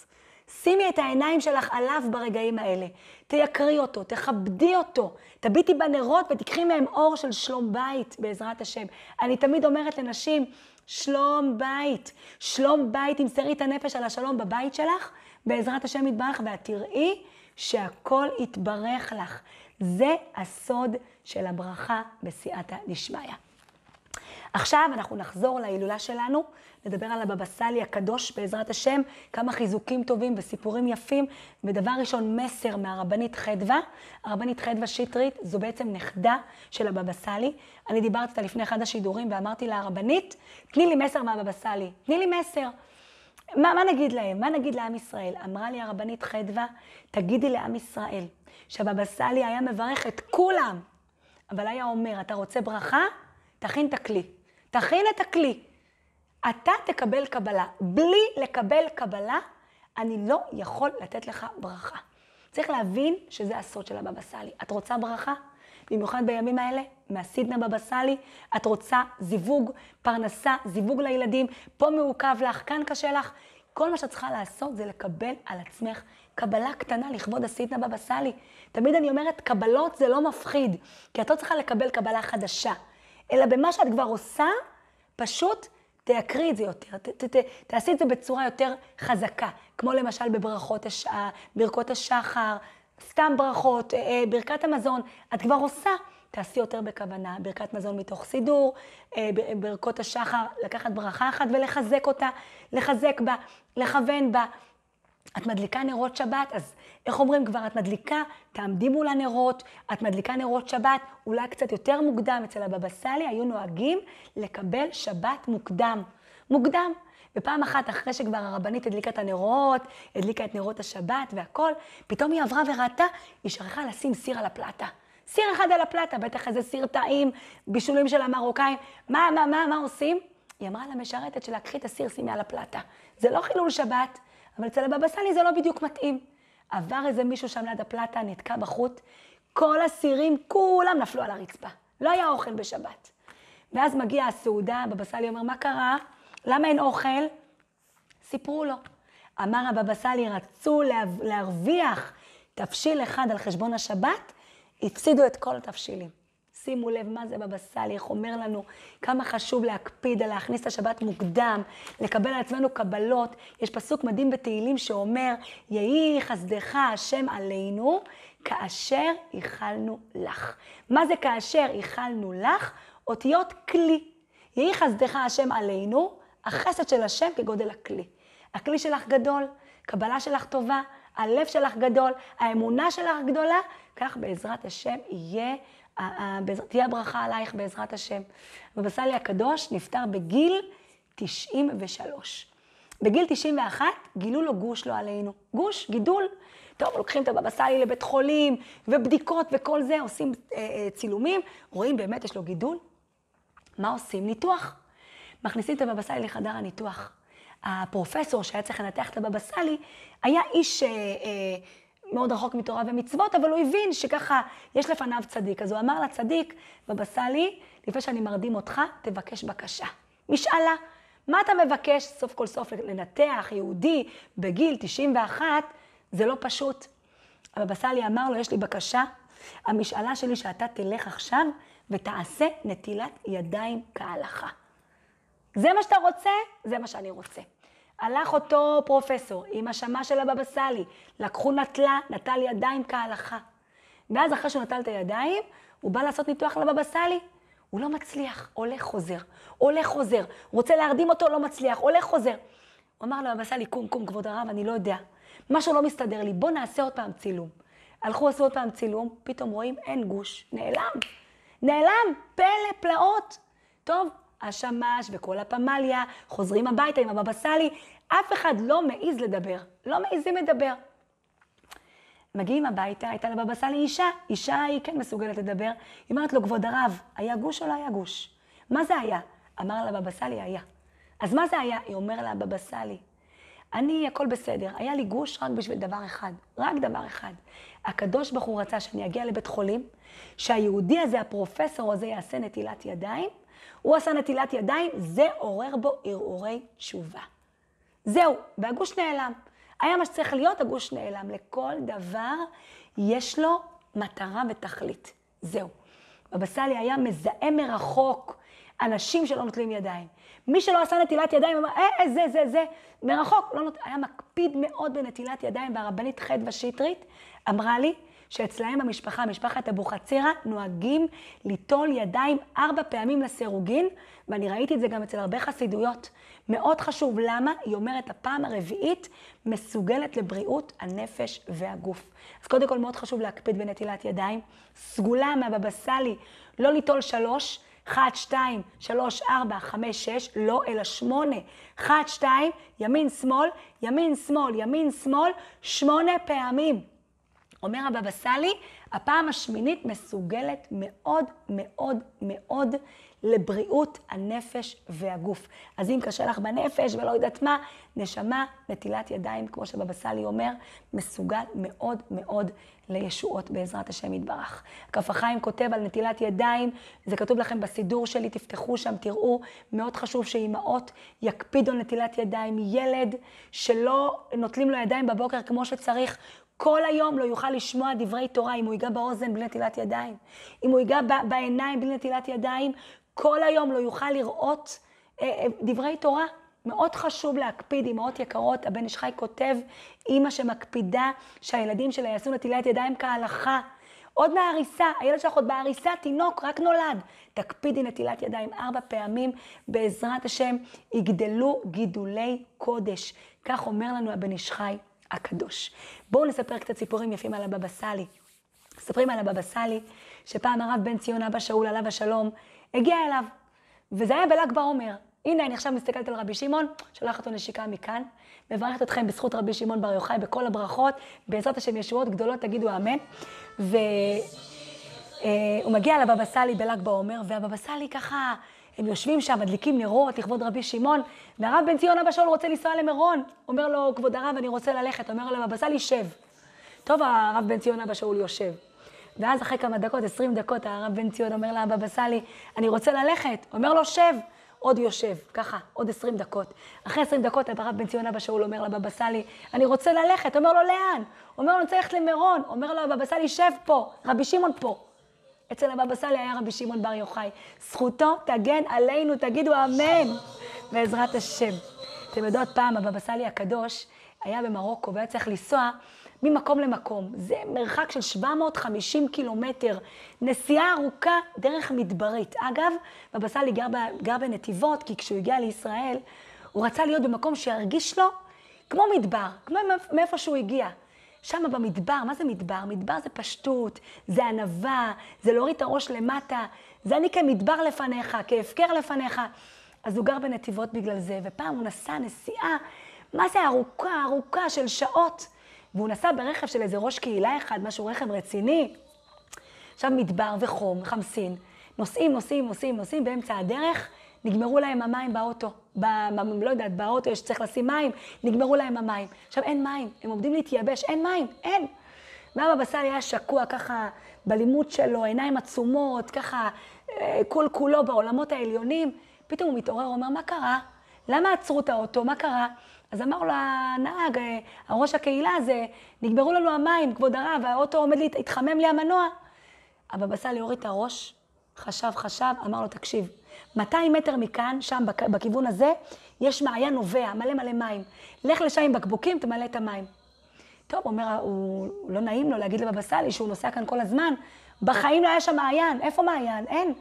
שימי את העיניים שלך עליו ברגעים האלה. תייקרי אותו, תכבדי אותו. תביטי בנרות ותקחי מהם אור של שלום בית בעזרת השם. אני תמיד אומרת לנשים, שלום בית. שלום בית, תמסרי את הנפש על השלום בבית שלך, בעזרת השם יתברך, ואת תראי שהכל יתברך לך. זה הסוד של הברכה בסייעתא דשמיא. עכשיו אנחנו נחזור להילולה שלנו, לדבר על הבבא סאלי הקדוש בעזרת השם, כמה חיזוקים טובים וסיפורים יפים. ודבר ראשון, מסר מהרבנית חדווה. הרבנית חדווה שטרית זו בעצם נכדה של הבבא סאלי. אני דיברתי אותה לפני אחד השידורים ואמרתי לה, הרבנית, תני לי מסר מהבבא סאלי, תני לי מסר. מה, מה נגיד להם? מה נגיד לעם ישראל? אמרה לי הרבנית חדווה, תגידי לעם ישראל שהבבא סאלי היה מברך את כולם, אבל היה אומר, אתה רוצה ברכה? תכין את הכלי. תכין את הכלי. אתה תקבל קבלה. בלי לקבל קבלה, אני לא יכול לתת לך ברכה. צריך להבין שזה הסוד של הבבא סאלי. את רוצה ברכה? במיוחד בימים האלה, מהסידנא בבא סאלי, את רוצה זיווג, פרנסה, זיווג לילדים, פה מעוכב לך, כאן קשה לך. כל מה שאת צריכה לעשות זה לקבל על עצמך קבלה קטנה לכבוד הסידנא בבא סאלי. תמיד אני אומרת, קבלות זה לא מפחיד, כי את לא צריכה לקבל קבלה חדשה. אלא במה שאת כבר עושה, פשוט תייקרי את זה יותר, ת, ת, ת, תעשי את זה בצורה יותר חזקה, כמו למשל בברכות הש... ברכות השחר, סתם ברכות, ברכת המזון, את כבר עושה, תעשי יותר בכוונה, ברכת מזון מתוך סידור, ברכות השחר, לקחת ברכה אחת ולחזק אותה, לחזק בה, לכוון בה. את מדליקה נרות שבת, אז איך אומרים כבר, את מדליקה, תעמדי מול הנרות, את מדליקה נרות שבת, אולי קצת יותר מוקדם. אצל הבבא סאלי היו נוהגים לקבל שבת מוקדם, מוקדם. ופעם אחת אחרי שכבר הרבנית הדליקה את הנרות, הדליקה את נרות השבת והכל, פתאום היא עברה וראתה, היא שכחה לשים סיר על הפלטה. סיר אחד על הפלטה, בטח איזה סיר טעים, בישולים של המרוקאים. מה, מה, מה, מה עושים? היא אמרה למשרתת שלה, קחי את הסיר, שימי על הפלטה. זה לא חילול שבת. אבל אצל הבבא סאלי זה לא בדיוק מתאים. עבר איזה מישהו שם ליד הפלטה, נתקע בחוט, כל הסירים כולם נפלו על הרצפה. לא היה אוכל בשבת. ואז מגיעה הסעודה, הבבא סאלי אומר, מה קרה? למה אין אוכל? סיפרו לו. אמר הבבא סאלי, רצו להרוויח תבשיל אחד על חשבון השבת, הפסידו את כל התבשילים. שימו לב מה זה בבא סאלי, איך אומר לנו כמה חשוב להקפיד, להכניס את השבת מוקדם, לקבל על עצמנו קבלות. יש פסוק מדהים בתהילים שאומר, יהי חסדך השם עלינו, כאשר איחלנו לך. מה זה כאשר איחלנו לך? אותיות כלי. יהי חסדך השם עלינו, החסד של השם כגודל הכלי. הכלי שלך גדול, קבלה שלך טובה, הלב שלך גדול, האמונה שלך גדולה, כך בעזרת השם יהיה, תהיה הברכה עלייך בעזרת השם. הבבא סאלי הקדוש נפטר בגיל תשעים ושלוש. בגיל תשעים ואחת גילו לו גוש, לא עלינו. גוש, גידול. טוב, לוקחים את הבבא סאלי לבית חולים, ובדיקות וכל זה, עושים אה, אה, צילומים, רואים באמת יש לו גידול. מה עושים? ניתוח. מכניסים את הבבא סאלי לחדר הניתוח. הפרופסור שהיה צריך לנתח את הבבא סאלי, היה איש... אה, אה, מאוד רחוק מתורה ומצוות, אבל הוא הבין שככה יש לפניו צדיק. אז הוא אמר לצדיק, בבא סאלי, לפני שאני מרדים אותך, תבקש בקשה. משאלה, מה אתה מבקש? סוף כל סוף לנתח יהודי בגיל תשעים ואחת, זה לא פשוט. הבבא סאלי אמר לו, יש לי בקשה, המשאלה שלי שאתה תלך עכשיו ותעשה נטילת ידיים כהלכה. זה מה שאתה רוצה? זה מה שאני רוצה. הלך אותו פרופסור עם השמה של הבבא סאלי, לקחו נטלה, נטל ידיים כהלכה. ואז אחרי שהוא נטל את הידיים, הוא בא לעשות ניתוח לבבא סאלי. הוא לא מצליח, הולך חוזר, הולך חוזר, רוצה להרדים אותו, לא מצליח, הולך חוזר. הוא אמר לבבא סאלי, קום, קום, כבוד הרב, אני לא יודע. משהו לא מסתדר לי, בוא נעשה עוד פעם צילום. הלכו, עשו עוד פעם צילום, פתאום רואים, אין גוש, נעלם. נעלם, פלא, פלאות. טוב. השמש וכל הפמליה, חוזרים הביתה עם הבבא סאלי, אף אחד לא מעיז לדבר, לא מעיזים לדבר. מגיעים הביתה, הייתה לבבא סאלי אישה, אישה היא כן מסוגלת לדבר, היא אומרת לו, כבוד הרב, היה גוש או לא היה גוש? מה זה היה? אמר לה בבא סאלי, היה. אז מה זה היה? היא אומר לה, בבא סאלי, אני, הכל בסדר, היה לי גוש רק בשביל דבר אחד, רק דבר אחד. הקדוש ברוך הוא רצה שאני אגיע לבית חולים, שהיהודי הזה, הפרופסור הזה, יעשה נטילת ידיים, הוא עשה נטילת ידיים, זה עורר בו ערעורי תשובה. זהו, והגוש נעלם. היה מה שצריך להיות, הגוש נעלם. לכל דבר יש לו מטרה ותכלית. זהו. בבא סאלי היה מזהה מרחוק אנשים שלא נוטלים ידיים. מי שלא עשה נטילת ידיים, אמר, אה, זה, זה, זה, מרחוק. לא נות... היה מקפיד מאוד בנטילת ידיים, והרבנית חדווה שטרית אמרה לי שאצלהם במשפחה, משפחת אבוחצירא, נוהגים ליטול ידיים ארבע פעמים לסירוגין, ואני ראיתי את זה גם אצל הרבה חסידויות. מאוד חשוב, למה? היא אומרת, הפעם הרביעית מסוגלת לבריאות הנפש והגוף. אז קודם כל מאוד חשוב להקפיד בנטילת ידיים. סגולה מהבבא סאלי, לא ליטול שלוש, אחת, שתיים, שלוש, ארבע, חמש, שש, לא, אלא שמונה. אחת, שתיים, ימין, שמאל, ימין, שמאל, ימין, שמאל, שמונה פעמים. אומר הבבא סאלי, הפעם השמינית מסוגלת מאוד מאוד מאוד לבריאות הנפש והגוף. אז אם קשה לך בנפש ולא יודעת מה, נשמה, נטילת ידיים, כמו שבבא סאלי אומר, מסוגל מאוד מאוד לישועות בעזרת השם יתברך. כף החיים כותב על נטילת ידיים, זה כתוב לכם בסידור שלי, תפתחו שם, תראו, מאוד חשוב שאימהות יקפידו נטילת ידיים. ילד שלא נוטלים לו ידיים בבוקר כמו שצריך, כל היום לא יוכל לשמוע דברי תורה, אם הוא ייגע באוזן בלי נטילת ידיים, אם הוא ייגע בעיניים בלי נטילת ידיים, כל היום לא יוכל לראות אה, אה, דברי תורה. מאוד חשוב להקפיד, אמהות יקרות, הבן איש חי כותב, אמא שמקפידה שהילדים שלה יעשו נטילת ידיים כהלכה. עוד מהעריסה, הילד שלך עוד בעריסה, תינוק, רק נולד. תקפידי נטילת ידיים ארבע פעמים, בעזרת השם יגדלו גידולי קודש. כך אומר לנו הבן איש חי הקדוש. בואו נספר קצת סיפורים יפים על הבבא סאלי. מספרים על הבבא סאלי, שפעם הרב בן ציון אבא שאול עליו השלום, הגיע אליו, וזה היה בל"ג בעומר. הנה, אני עכשיו מסתכלת על רבי שמעון, שולחת אותו נשיקה מכאן, מברכת אתכם בזכות רבי שמעון בר יוחאי בכל הברכות, בעזרת השם ישועות גדולות, תגידו אמן. והוא מגיע לבבא סאלי בל"ג בעומר, והבבא סאלי ככה, הם יושבים שם, מדליקים נרות לכבוד רבי שמעון, והרב בן ציון אבא שאול רוצה לנסוע למירון. אומר לו, כבוד הרב, אני רוצה ללכת. אומר לו, לבבא סאלי, שב. טוב, הרב בן ציון אבא שאול יושב. ואז אחרי כמה דקות, עשרים דקות, הרב בן ציון אומר לבבא סאלי, אני רוצה ללכת. אומר לו, שב. עוד יושב, ככה, עוד עשרים דקות. אחרי עשרים דקות, הרב בן ציון אבא שאול אומר לבבא סאלי, אני רוצה ללכת. אומר לו, לאן? אומר לו, אני רוצה ללכת למירון. אומר לו, הבבא סאלי, שב פה. רבי שמעון פה. אצל הבבא סאלי היה רבי שמעון בר יוחאי. זכותו תגן עלינו, תגידו אמן, בעזרת השם. אתם יודעות, פעם הבבא סאלי הקדוש היה במרוקו, והיה צריך לנסוע ממקום למקום. זה מרחק של שבע מאות וחמישים קילומטר, נסיעה ארוכה דרך מדברית. אגב, בבא סאלי גר, גר בנתיבות, כי כשהוא הגיע לישראל, הוא רצה להיות במקום שירגיש לו כמו מדבר, כמו מאיפה שהוא הגיע. שם במדבר, מה זה מדבר? מדבר זה פשטות, זה ענווה, זה להוריד את הראש למטה, זה אני כמדבר לפניך, כהפקר לפניך. אז הוא גר בנתיבות בגלל זה, ופעם הוא נסע נסיעה, מה זה ארוכה, ארוכה של שעות, והוא נסע ברכב של איזה ראש קהילה אחד, משהו רכב רציני. עכשיו מדבר וחום, חמסין, נוסעים, נוסעים, נוסעים, נוסעים, באמצע הדרך, נגמרו להם המים באוטו. ב, לא יודעת, באוטו יש צריך לשים מים, נגמרו להם המים. עכשיו אין מים, הם עומדים להתייבש, אין מים, אין. והבבא סאלי היה שקוע ככה בלימוד שלו, עיניים עצומות, ככה כל כולו בעולמות העליונים. פתאום הוא מתעורר, הוא אומר, מה קרה? למה עצרו את האוטו? מה קרה? אז אמר לו הנהג, הראש הקהילה הזה, נגמרו לנו המים, כבוד הרב, והאוטו עומד להתחמם לי המנוע. הבבא סאלי הוריד את הראש, חשב, חשב, אמר לו, תקשיב, מאתיים מטר מכאן, שם בכיוון הזה, יש מעיין נובע, מלא מלא מים. לך לשם עם בקבוקים, תמלא את המים. טוב, הוא אומר, הוא לא נעים לו להגיד לבבא סאלי שהוא נוסע כאן כל הזמן. בחיים לא היה שם מעיין. איפה מעיין? אין.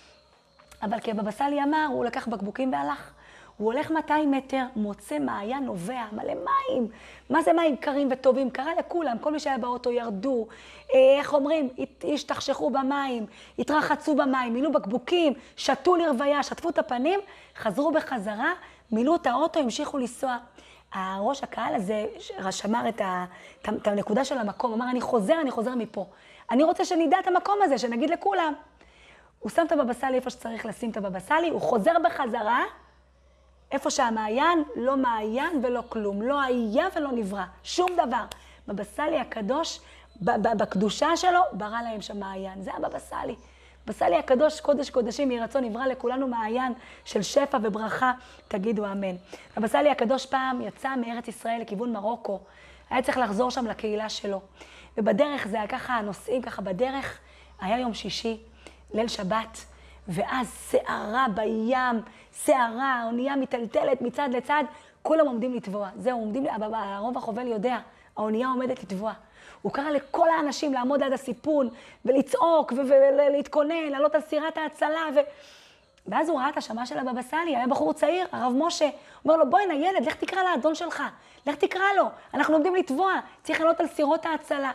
אבל כי הבבא סאלי אמר, הוא לקח בקבוקים והלך. הוא הולך מאתיים מטר, מוצא מעיין נובע, מלא מים. מה זה מים קרים וטובים? קרה לכולם, כל מי שהיה באוטו ירדו, איך אומרים, השתכשכו במים, התרחצו במים, מילאו בקבוקים, שתו לרוויה, שטפו את הפנים, חזרו בחזרה, מילאו את האוטו, המשיכו לנסוע. הראש הקהל הזה שמר את, ה, את הנקודה של המקום, אמר, אני חוזר, אני חוזר מפה. אני רוצה שנדע את המקום הזה, שנגיד לכולם. הוא שם את הבבא סאלי איפה שצריך לשים את הבבא סאלי, הוא חוזר בחזרה, איפה שהמעיין, לא מעיין ולא כלום, לא היה ולא נברא, שום דבר. בבא סאלי הקדוש, בקדושה שלו, ברא להם שם מעיין. זה הבבא סאלי. בסלי הקדוש, קודש קודשים, יהי רצון נברא לכולנו מעיין של שפע וברכה, תגידו אמן. הבסלי הקדוש פעם יצא מארץ ישראל לכיוון מרוקו, היה צריך לחזור שם לקהילה שלו. ובדרך זה היה ככה, הנוסעים ככה בדרך, היה יום שישי, ליל שבת, ואז שערה בים, שערה, האונייה מטלטלת מצד לצד, כולם עומדים לטבוע. זהו, עומדים, הרוב החובל יודע, האונייה עומדת לטבוע. הוא קרא לכל האנשים לעמוד עד הסיפון, ולצעוק, ולהתכונן, לעלות על סירת ההצלה, ו... ואז הוא ראה את השמה של הבבא סאלי, היה בחור צעיר, הרב משה, אומר לו, בואי ילד, לך תקרא לאדון שלך, לך תקרא לו, אנחנו עומדים לטבוע, צריך לעלות על סירות ההצלה.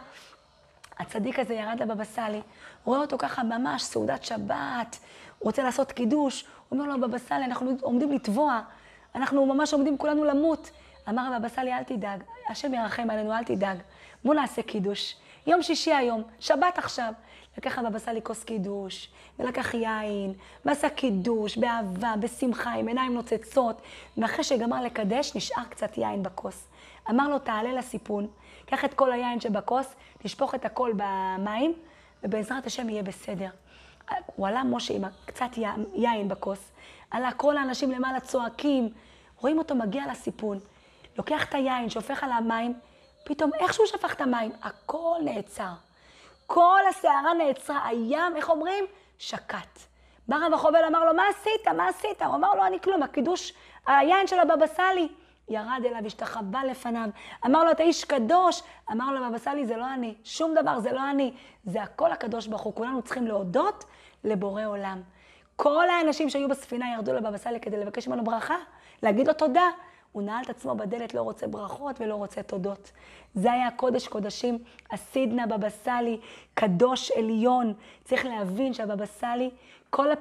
הצדיק הזה ירד לבבא סאלי, רואה אותו ככה ממש סעודת שבת, הוא רוצה לעשות קידוש, הוא אומר לו, בבא סאלי, אנחנו עומדים לטבוע, אנחנו ממש עומדים כולנו למות. אמר הבבא סאלי, אל תדאג, השם ירחם עלינו, אל תדאג, בוא נעשה קידוש. יום שישי היום, שבת עכשיו. לקח הבבא סאלי כוס קידוש, ולקח יין, ועשה קידוש, באהבה, בשמחה, עם עיניים נוצצות, ואחרי שגמר לקדש, נשאר קצת יין בכוס. אמר לו, תעלה לסיפון, קח את כל היין שבכוס, תשפוך את הכל במים, ובעזרת השם יהיה בסדר. הוא עלה משה עם קצת יין בכוס, עלה כל האנשים למעלה צועקים, רואים אותו מגיע לסיפון, לוקח את היין, שופך על המים, פתאום איכשהו שפך את המים, הכל נעצר. כל הסערה נעצרה, הים, איך אומרים? שקט. בא רב החובל אמר לו, מה עשית? מה עשית? הוא אמר לו, אני כלום, הקידוש, היין של הבבא סאלי. ירד אליו, השתחווה לפניו, אמר לו, אתה איש קדוש. אמר לו, הבבא סאלי, זה לא אני, שום דבר, זה לא אני. זה הכל הקדוש ברוך הוא, כולנו צריכים להודות לבורא עולם. כל האנשים שהיו בספינה ירדו לבבא סאלי כדי לבקש ממנו ברכה, להגיד לו תודה. הוא נעל את עצמו בדלת, לא רוצה ברכות ולא רוצה תודות. זה היה קודש קודשים, הסידנא בבא סאלי, קדוש עליון. צריך להבין שהבבא סאלי, כל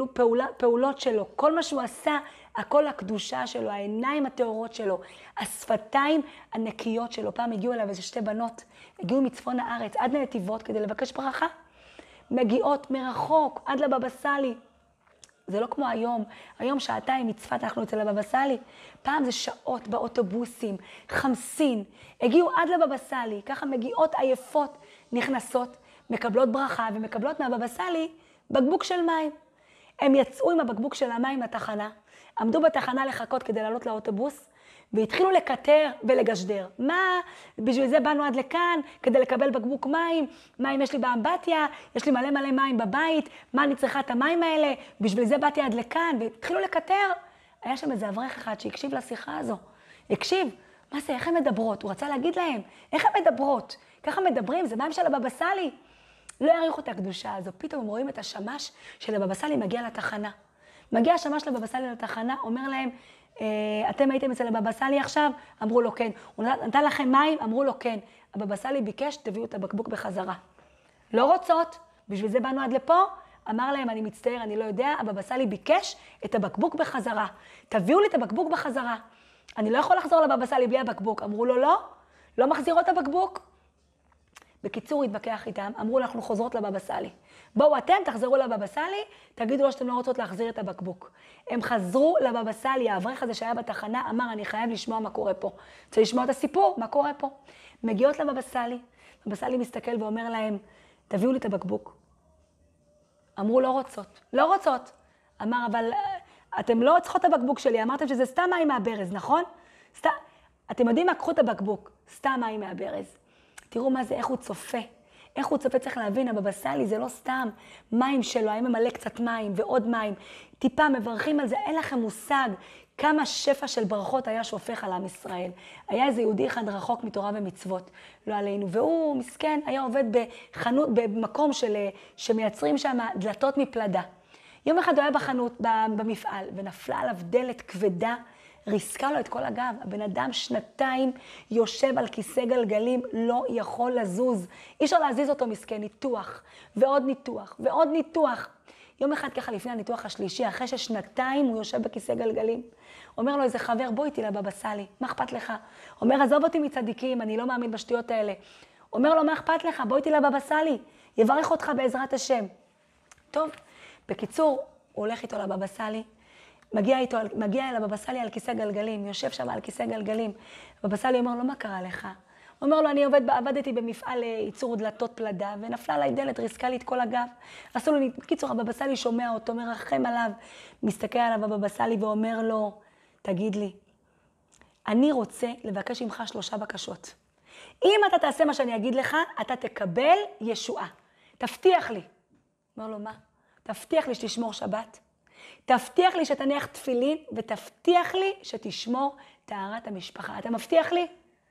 הפעולות שלו, כל מה שהוא עשה, הכל הקדושה שלו, העיניים הטהורות שלו, השפתיים הנקיות שלו. פעם הגיעו אליו איזה שתי בנות, הגיעו מצפון הארץ עד לנתיבות כדי לבקש ברכה. מגיעות מרחוק עד לבבא סאלי. זה לא כמו היום, היום שעתיים מצפת אנחנו אצל הבבא סאלי, פעם זה שעות באוטובוסים, חמסין, הגיעו עד לבבא סאלי, ככה מגיעות עייפות, נכנסות, מקבלות ברכה ומקבלות מהבבא סאלי בקבוק של מים. הם יצאו עם הבקבוק של המים לתחנה, עמדו בתחנה לחכות כדי לעלות לאוטובוס, והתחילו לקטר ולגשדר. מה? בשביל זה באנו עד לכאן, כדי לקבל בקבוק מים. מים יש לי באמבטיה, יש לי מלא מלא מים בבית, מה אני צריכה את המים האלה? בשביל זה באתי עד לכאן, והתחילו לקטר. היה שם איזה אברך אחד שהקשיב לשיחה הזו. הקשיב, מה זה, איך הן מדברות? הוא רצה להגיד להם, איך הן מדברות? ככה מדברים, זה מים של הבבא סאלי. לא יעריכו את הקדושה הזו. פתאום הם רואים את השמש של הבבא סאלי מגיע לתחנה. מגיע השמש של הבבא סאלי לתחנה, אומר להם, אתם הייתם אצל הבבא סאלי עכשיו? אמרו לו כן. הוא נתן לכם מים? אמרו לו כן. הבבא סאלי ביקש, תביאו את הבקבוק בחזרה. לא רוצות, בשביל זה באנו עד לפה. אמר להם, אני מצטער, אני לא יודע, הבבא סאלי ביקש את הבקבוק בחזרה. תביאו לי את הבקבוק בחזרה. אני לא יכול לחזור לבבא סאלי בלי הבקבוק. אמרו לו לא, לא מחזירות הבקבוק. בקיצור, התווכח איתם, אמרו אנחנו חוזרות לבבא סאלי. בואו אתם תחזרו לבבא סאלי, תגידו לו שאתם לא רוצות להחזיר את הבקבוק. הם חזרו לבבא סאלי, האברך הזה שהיה בתחנה, אמר אני חייב לשמוע מה קורה פה. רוצה לשמוע את הסיפור, מה קורה פה. מגיעות לבבא סאלי, בבא סאלי מסתכל ואומר להם, תביאו לי את הבקבוק. אמרו לא רוצות, לא רוצות. אמר אבל אתם לא צריכות את הבקבוק שלי, אמרתם שזה סתם מים מהברז, נכון? סתם, אתם יודעים מה, קחו את הבקבוק, סתם מים מהברז. תראו מה זה, איך הוא צופה. איך הוא צופה, צריך להבין, הבבא סאלי זה לא סתם מים שלו, היה ממלא קצת מים ועוד מים. טיפה מברכים על זה, אין לכם מושג כמה שפע של ברכות היה שופך על עם ישראל. היה איזה יהודי אחד רחוק מתורה ומצוות, לא עלינו, והוא מסכן, היה עובד בחנות, במקום של, שמייצרים שם דלתות מפלדה. יום אחד הוא היה בחנות, במפעל, ונפלה עליו דלת כבדה, ריסקה לו את כל הגב. הבן אדם שנתיים יושב על כיסא גלגלים, לא יכול לזוז. אי אפשר להזיז אותו מסכן, ניתוח, ועוד ניתוח, ועוד ניתוח. יום אחד ככה לפני הניתוח השלישי, אחרי ששנתיים הוא יושב בכיסא גלגלים, אומר לו איזה חבר, בוא איתי לבבא סאלי, מה אכפת לך? אומר, עזוב אותי מצדיקים, אני לא מאמין בשטויות האלה. אומר לו, מה אכפת לך? בוא איתי לבבא סאלי, יברך אותך בעזרת השם. טוב, בקיצור, הוא הולך איתו לבבא סאלי, מגיע איתו, מגיע אל הבבא סאלי על כיסא גלגלים, יושב שם על כיסא גלגלים. הבבא סאלי אומר לו, מה קרה לך? הוא אומר לו, אני עובד, עבדתי במפעל ייצור דלתות פלדה, ונפלה עליי דלת, ריסקה לי את כל הגב. עשו לו, בקיצור, הבבא סאלי שומע אותו, מרחם עליו, מסתכל עליו הבבא סאלי ואומר לו, תגיד לי, אני רוצה לבקש ממך שלושה בקשות. אם אתה תעשה מה שאני אגיד לך, אתה תקבל ישועה. תבטיח לי. אומר לו, מה? תבטיח לי שתשמור שבת. תבטיח לי שתניח תפילין, ותבטיח לי שתשמור טהרת המשפחה. אתה מבטיח לי?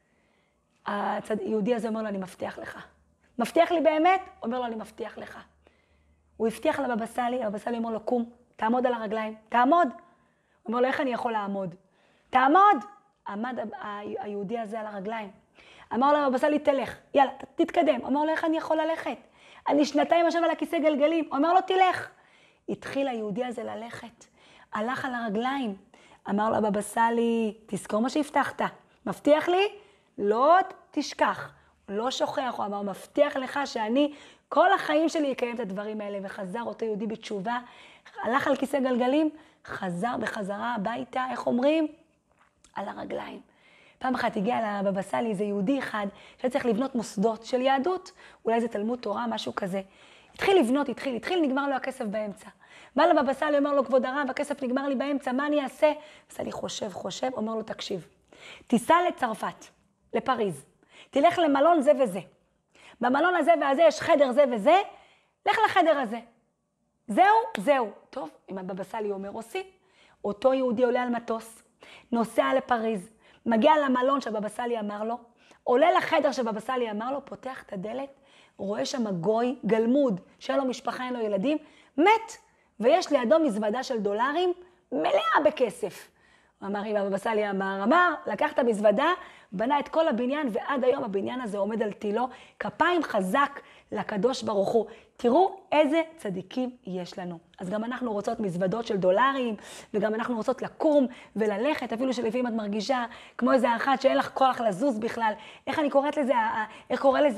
היהודי הזה אומר לו, אני מבטיח לך. מבטיח לי באמת? אומר לו, אני מבטיח לך. הוא הבטיח לבבא סאלי, הבבא סאלי אומר לו, קום, תעמוד על הרגליים, תעמוד. הוא אומר לו, איך אני יכול לעמוד? תעמוד! עמד היהודי הזה על הרגליים. אמר לו, הבבא סאלי, תלך, יאללה, תתקדם. אומר לו, איך אני יכול ללכת? אני שנתיים יושב על הכיסא גלגלים. אומר לו, תלך. התחיל היהודי הזה ללכת. הלך על הרגליים. אמר לו, הבבא סאלי, תזכור מה שהבטחת. מבטיח לי? לא תשכח. לא שוכח. הוא אמר, מבטיח לך שאני כל החיים שלי יקיים את הדברים האלה. וחזר אותו יהודי בתשובה. הלך על כיסא גלגלים, חזר בחזרה הביתה, איך אומרים? על הרגליים. פעם אחת הגיע לבבא סאלי איזה יהודי אחד, שצריך לבנות מוסדות של יהדות, אולי זה תלמוד תורה, משהו כזה. התחיל לבנות, התחיל, התחיל, נגמר לו הכסף באמצע. בא לבבא סאלי, אומר לו, כבוד הרב, הכסף נגמר לי באמצע, מה אני אעשה? בבא סאלי חושב, חושב, אומר לו, תקשיב, תיסע לצרפת, לפריז, תלך למלון זה וזה. במלון הזה והזה יש חדר זה וזה, לך לחדר הזה. זהו, זהו. טוב, אם הבבא סאלי אומר, עושים. אותו יהודי עולה על מטוס, נוסע לפריז, מגיע למלון שבבא סאלי אמר לו, עולה לחדר שבבא סאלי אמר לו, פותח את הדלת, רואה שם גוי גלמוד, שאין לו משפחה, אין לו ילדים, מת, ויש לידו מזוודה של דולרים, מלאה בכסף. הוא אמר, אם הבבא סאלי אמר, אמר, לקח את המזוודה, בנה את כל הבניין, ועד היום הבניין הזה עומד על תילו, כפיים חזק לקדוש ברוך הוא. תראו איזה צדיקים יש לנו. אז גם אנחנו רוצות מזוודות של דולרים, וגם אנחנו רוצות לקום וללכת, אפילו שלפעמים את מרגישה כמו איזה אחת שאין לך כוח לזוז בכלל. איך אני קוראת לזה, איך קורא לזה,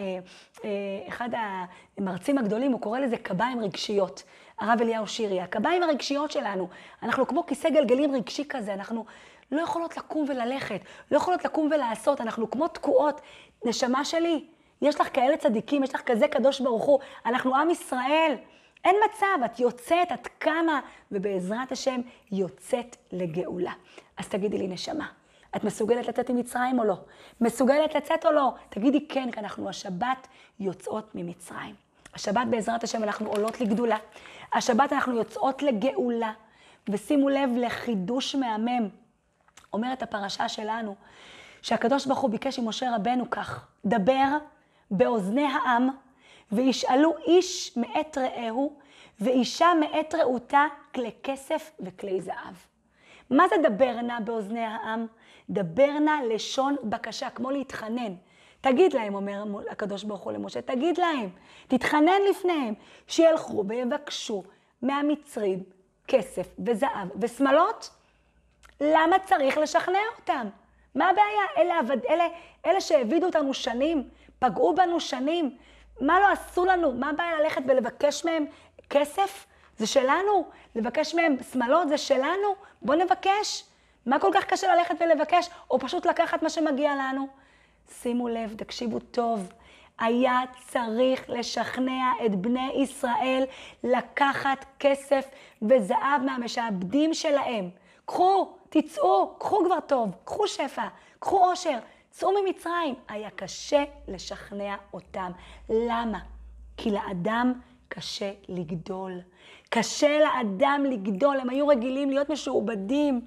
אחד המרצים הגדולים, הוא קורא לזה קביים רגשיות. הרב אליהו שירי, הקביים הרגשיות שלנו, אנחנו כמו כיסא גלגלים רגשי כזה, אנחנו לא יכולות לקום וללכת, לא יכולות לקום ולעשות, אנחנו כמו תקועות. נשמה שלי, יש לך כאלה צדיקים, יש לך כזה קדוש ברוך הוא, אנחנו עם ישראל, אין מצב, את יוצאת, את קמה, ובעזרת השם יוצאת לגאולה. אז תגידי לי, נשמה, את מסוגלת לצאת ממצרים או לא? מסוגלת לצאת או לא? תגידי כן, כי אנחנו השבת יוצאות ממצרים. השבת בעזרת השם אנחנו עולות לגדולה. השבת אנחנו יוצאות לגאולה. ושימו לב לחידוש מהמם. אומרת הפרשה שלנו, שהקדוש ברוך הוא ביקש עם משה רבנו כך, דבר באוזני העם, וישאלו איש מאת רעהו, ואישה מאת רעותה, כלי כסף וכלי זהב. מה זה דבר נא באוזני העם? דבר נא לשון בקשה, כמו להתחנן. תגיד להם, אומר הקדוש ברוך הוא למשה, תגיד להם, תתחנן לפניהם, שילכו ויבקשו מהמצרים כסף וזהב ושמלות. למה צריך לשכנע אותם? מה הבעיה? אלה, עבד, אלה, אלה שהבידו אותנו שנים, פגעו בנו שנים, מה לא עשו לנו? מה הבעיה ללכת ולבקש מהם כסף? זה שלנו. לבקש מהם שמלות זה שלנו. בוא נבקש. מה כל כך קשה ללכת ולבקש? או פשוט לקחת מה שמגיע לנו? שימו לב, תקשיבו טוב. היה צריך לשכנע את בני ישראל לקחת כסף וזהב מהמשעבדים שלהם. קחו, תצאו, קחו כבר טוב, קחו שפע, קחו עושר, צאו ממצרים. היה קשה לשכנע אותם. למה? כי לאדם קשה לגדול. קשה לאדם לגדול, הם היו רגילים להיות משועבדים.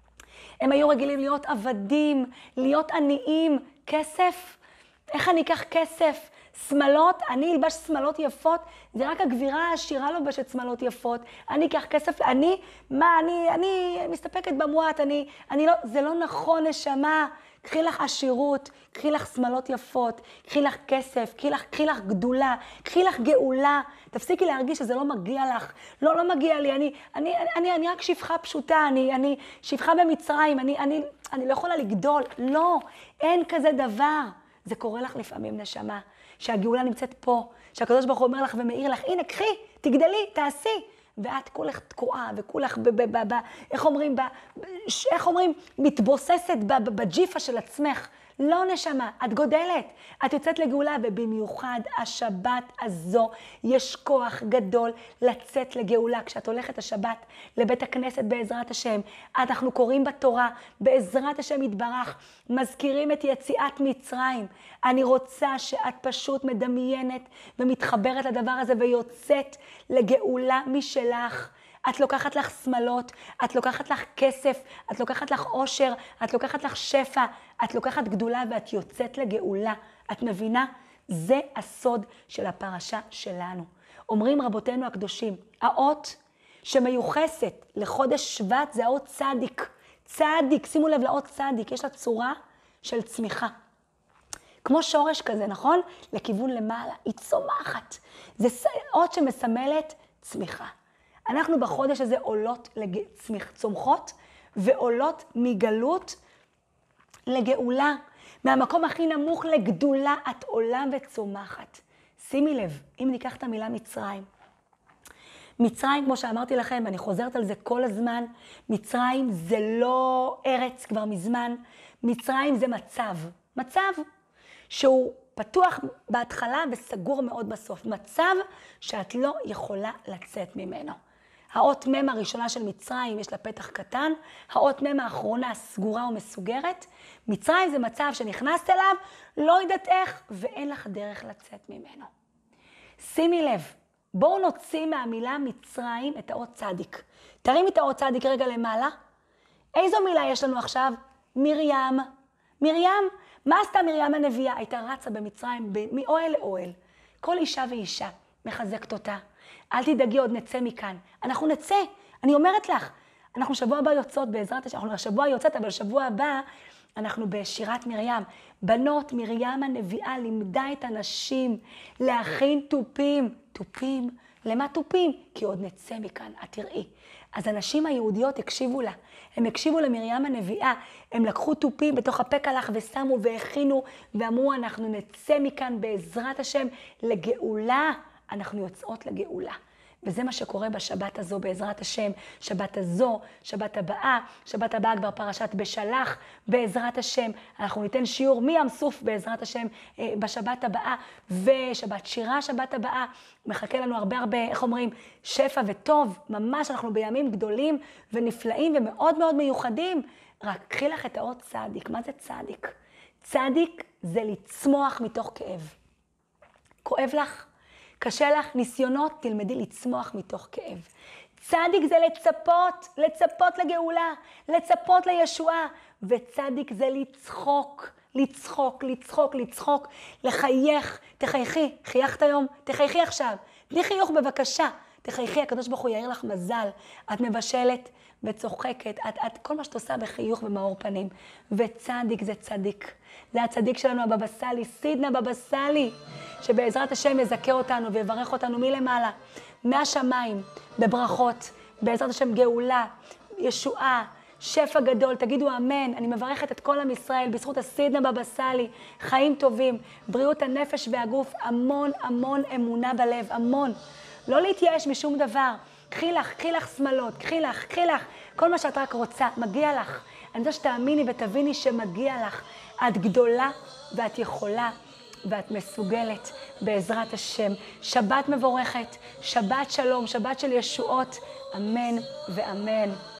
הם היו רגילים להיות עבדים, להיות עניים. כסף? איך אני אקח כסף? שמלות? אני אלבש שמלות יפות? זה רק הגבירה העשירה לובשת שמלות יפות. אני אקח כסף? אני? מה? אני, אני מסתפקת במועט. אני, אני לא, זה לא נכון, נשמה. קחי לך עשירות, קחי לך שמלות יפות, קחי לך כסף, קחי לך, קחי לך גדולה, קחי לך גאולה. תפסיקי להרגיש שזה לא מגיע לך. לא, לא מגיע לי. אני, אני, אני, אני, אני רק שפחה פשוטה. אני, אני שפחה במצרים. אני, אני, אני לא יכולה לגדול. לא, אין כזה דבר. זה קורה לך לפעמים, נשמה, שהגאולה נמצאת פה, שהקדוש ברוך הוא אומר לך ומאיר לך, הנה, קחי, תגדלי, תעשי. ואת כולך תקועה, וכולך, ב, ב, ב, ב, איך אומרים, ב, איך אומרים, מתבוססת ב, ב, בג'יפה של עצמך. לא נשמה, את גודלת, את יוצאת לגאולה, ובמיוחד השבת הזו יש כוח גדול לצאת לגאולה. כשאת הולכת השבת לבית הכנסת בעזרת השם, אנחנו קוראים בתורה, בעזרת השם יתברך, מזכירים את יציאת מצרים. אני רוצה שאת פשוט מדמיינת ומתחברת לדבר הזה ויוצאת לגאולה משלך. את לוקחת לך שמלות, את לוקחת לך כסף, את לוקחת לך עושר, את לוקחת לך שפע, את לוקחת גדולה ואת יוצאת לגאולה. את מבינה? זה הסוד של הפרשה שלנו. אומרים רבותינו הקדושים, האות שמיוחסת לחודש שבט זה האות צדיק. צדיק, שימו לב לאות צדיק, יש לה צורה של צמיחה. כמו שורש כזה, נכון? לכיוון למעלה, היא צומחת. זה אות שמסמלת צמיחה. אנחנו בחודש הזה עולות, לצמיח, צומחות ועולות מגלות לגאולה. מהמקום הכי נמוך לגדולה את עולה וצומחת. שימי לב, אם ניקח את המילה מצרים. מצרים, כמו שאמרתי לכם, אני חוזרת על זה כל הזמן, מצרים זה לא ארץ כבר מזמן, מצרים זה מצב. מצב שהוא פתוח בהתחלה וסגור מאוד בסוף. מצב שאת לא יכולה לצאת ממנו. האות מם הראשונה של מצרים יש לה פתח קטן, האות מם האחרונה סגורה ומסוגרת. מצרים זה מצב שנכנסת אליו, לא יודעת איך, ואין לך דרך לצאת ממנו. שימי לב, בואו נוציא מהמילה מצרים את האות צדיק. תרים את האות צדיק רגע למעלה. איזו מילה יש לנו עכשיו? מרים. מרים, מה עשתה מרים הנביאה? הייתה רצה במצרים מאוהל לאוהל. כל אישה ואישה מחזקת אותה. אל תדאגי, עוד נצא מכאן. אנחנו נצא, אני אומרת לך. אנחנו שבוע הבא יוצאות בעזרת השם, אנחנו שבוע יוצאת, אבל שבוע הבא אנחנו בשירת מרים. בנות, מרים הנביאה לימדה את הנשים להכין טופים. טופים? למה טופים? כי עוד נצא מכאן, את תראי. אז הנשים היהודיות הקשיבו לה. הם הקשיבו למרים הנביאה. הם לקחו טופים בתוך הפקלח ושמו והכינו ואמרו, אנחנו נצא מכאן בעזרת השם לגאולה. אנחנו יוצאות לגאולה. וזה מה שקורה בשבת הזו בעזרת השם. שבת הזו, שבת הבאה, שבת הבאה כבר פרשת בשלח בעזרת השם. אנחנו ניתן שיעור מים סוף בעזרת השם בשבת הבאה. ושבת שירה שבת הבאה. מחכה לנו הרבה הרבה, איך אומרים, שפע וטוב. ממש אנחנו בימים גדולים ונפלאים ומאוד מאוד מיוחדים. רק קחי לך את האות צדיק. מה זה צדיק? צדיק זה לצמוח מתוך כאב. כואב לך? קשה לך, ניסיונות, תלמדי לצמוח מתוך כאב. צדיק זה לצפות, לצפות לגאולה, לצפות לישועה. וצדיק זה לצחוק, לצחוק, לצחוק, לצחוק, לחייך. תחייכי, חייכת היום, תחייכי עכשיו. תני חיוך בבקשה. תחייכי, הקדוש ברוך הוא יאיר לך מזל. את מבשלת וצוחקת, את, את כל מה שאת עושה בחיוך ומאור פנים. וצדיק זה צדיק. זה הצדיק שלנו, הבבא סאלי, סידנה בבא סאלי, שבעזרת השם יזכה אותנו ויברך אותנו מלמעלה, מהשמיים, בברכות, בעזרת השם גאולה, ישועה, שפע גדול, תגידו אמן. אני מברכת את כל עם ישראל בזכות הסידנה בבא סאלי, חיים טובים, בריאות הנפש והגוף, המון המון אמונה בלב, המון. לא להתייאש משום דבר. קחי לך, קחי לך שמלות, קחי לך, קחי לך, כל מה שאת רק רוצה, מגיע לך. אני רוצה שתאמיני ותביני שמגיע לך. את גדולה ואת יכולה ואת מסוגלת בעזרת השם. שבת מבורכת, שבת שלום, שבת של ישועות, אמן ואמן.